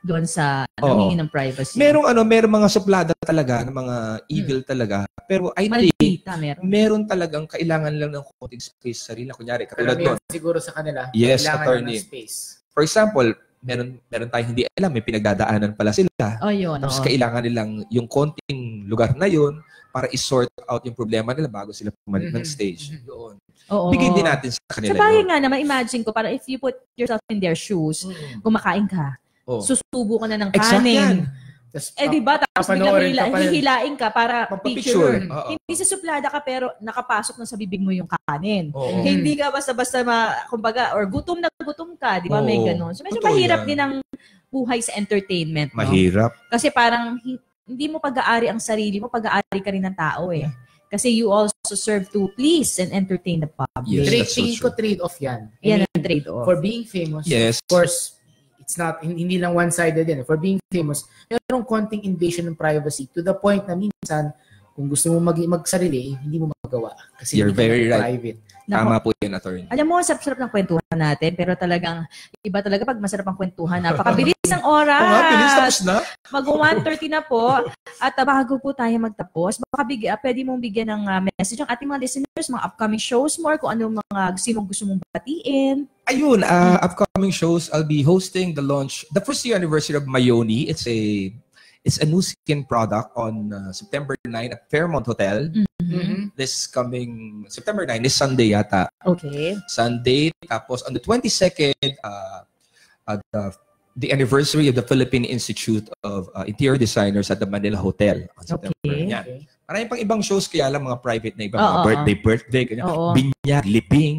doon sa Oo. humingi ng privacy. Merong ano, merong mga suplada talaga, ng mga evil hmm. talaga. Pero I think, Maldita, meron. meron talagang kailangan lang ng konting space sa sarili. Kunyari, katulad doon. Siguro sa kanila, yes, kailangan attorney. ng space. For example, meron meron tayong hindi alam, may pinagdadaanan pala sila. Oh, yun. Tapos Oh. kailangan nilang yung konting lugar na yun para i-sort out yung problema nila bago sila pumalit ng stage. Doon. Oo. Bigay din natin sa kanila. Sa bagay nga naman, imagine ko, para if you put yourself in their shoes, mm-hmm. kumakain ka, oh. susubo ka na ng exact kanin. Yan. Eh di ba tapos biglang hihila, hihilain ka para picture. Uh-oh. Hindi sa suplada ka pero nakapasok na sa bibig mo yung kanin. Uh-oh. Hindi ka basta-basta ma, kumbaga, or gutom na gutom ka, di ba? May ganun. So medyo totoo mahirap yan. din ang buhay sa entertainment. No? Mahirap. Kasi parang hindi mo pag-aari ang sarili mo, pag-aari ka rin ng tao eh. Kasi you also serve to please and entertain the public. Yes, trade, so ko trade-off yan. Yan ang trade-off. For being famous, yes. of course, it's not, hindi lang one-sided yan. For being famous, merong konting invasion ng privacy to the point na minsan, kung gusto mo mag magsarili, hindi mo magawa. Kasi you're very right. Private. Tama po yun, attorney. Alam mo, sarap-sarap ng kwentuhan natin, pero talagang, iba talaga pag masarap ang kwentuhan, napakabilis ang oras. Oo nga, bilis, tapos na. Mag one thirty na po. At uh, bago po tayo magtapos, baka bigyan, uh, pwede mong bigyan ng uh, message ang ating mga listeners, mga upcoming shows mo, or kung ano mga gusto mong gusto mong batiin. Ayun, uh, upcoming shows, I'll be hosting the launch, the first year anniversary of Mayoni. It's a It's a new skin product on uh, September ninth at Fairmont Hotel. Mm-hmm. This coming September ninth, this Sunday yata. Okay. Sunday. Tapos on the twenty-second, uh, uh, the, the anniversary of the Philippine Institute of uh, Interior Designers at the Manila Hotel. On September. Okay. Yan. Maraming pang ibang shows kaya lang mga private na ibang Oo, mga birthday, birthday, kanya, binyag, liping.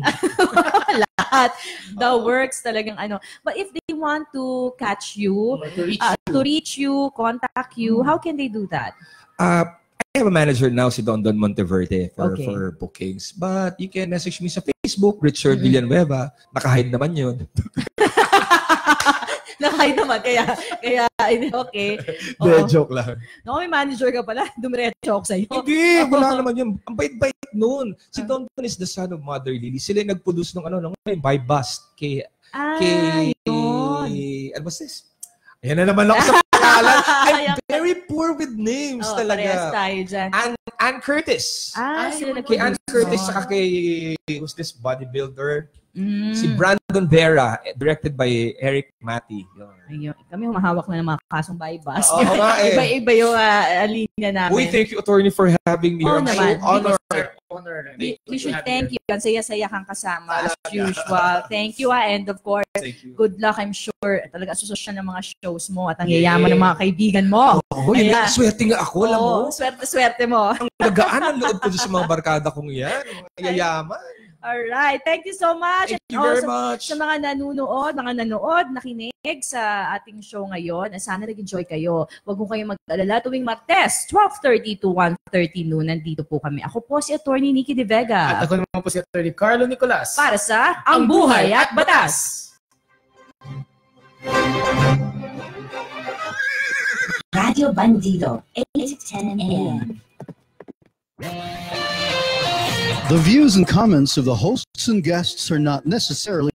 Lahat. The works talagang ano. But if they want to catch you, to reach, uh, you. to reach you, contact you, how can they do that? Uh, I have a manager now, si Don Don Monteverde, for, Okay. for bookings. But you can message me sa Facebook, Richard Mm-hmm. Villanueva. Nakahide naman yun. Nakahide naman, kaya, kaya, okay. De, Oo. joke lang. No, may manager ka pala. Dumiretso ako sa'yo. Hindi, wala naman yun. Ang bait-bait nun. Si Don Don is the son of Mother Lily. Sila yung nag-produce ng ano, ng by bust kay, Ah, kay, yun. ano ba sis? Ayan na naman ako sa pangalan. I'm very poor with names Oh, talaga. parehas tayo dyan. Ann, Ann Curtis. Ah, Ay, sila Kay Ann nag-produce. Curtis, saka kay, who's this bodybuilder? Mm. Si Brandon Vera, directed by Eric Mati. Yun. Ayun. Kami humahawak na ng mga kasong bypass. Oo nga eh. Iba-iba yung uh, linya namin. Uy, thank you, attorney, for having me. Oo I'm naman. so honored. Honor. We, we should thank you. Ang saya-saya kang kasama as usual. Thank you ah. And of course, Thank you. good luck. I'm sure talaga susosyan ng mga shows mo at ang yayaman ng mga kaibigan mo. Oh, yun nga, swerte nga ako, alam mo. Oo, swerte-swerte mo. Ang lagaan ang loob ko sa mga barkada kong yan. Ang yayaman. Alright. Thank you so much. Thank And you very also, much. Sa mga nanonood, mga nanood, nakinig sa ating show ngayon, sana nag-enjoy kayo. Huwag mo kayong mag-alala tuwing Martes, twelve thirty to one thirty noon. Nandito po kami. Ako po si Atty. Nikki De Vega. At ako naman po si Atty. Karlo Nicolas. Para sa Ang Buhay at Batas. Radio Bandido, eight ten A M. The views and comments of the hosts and guests are not necessarily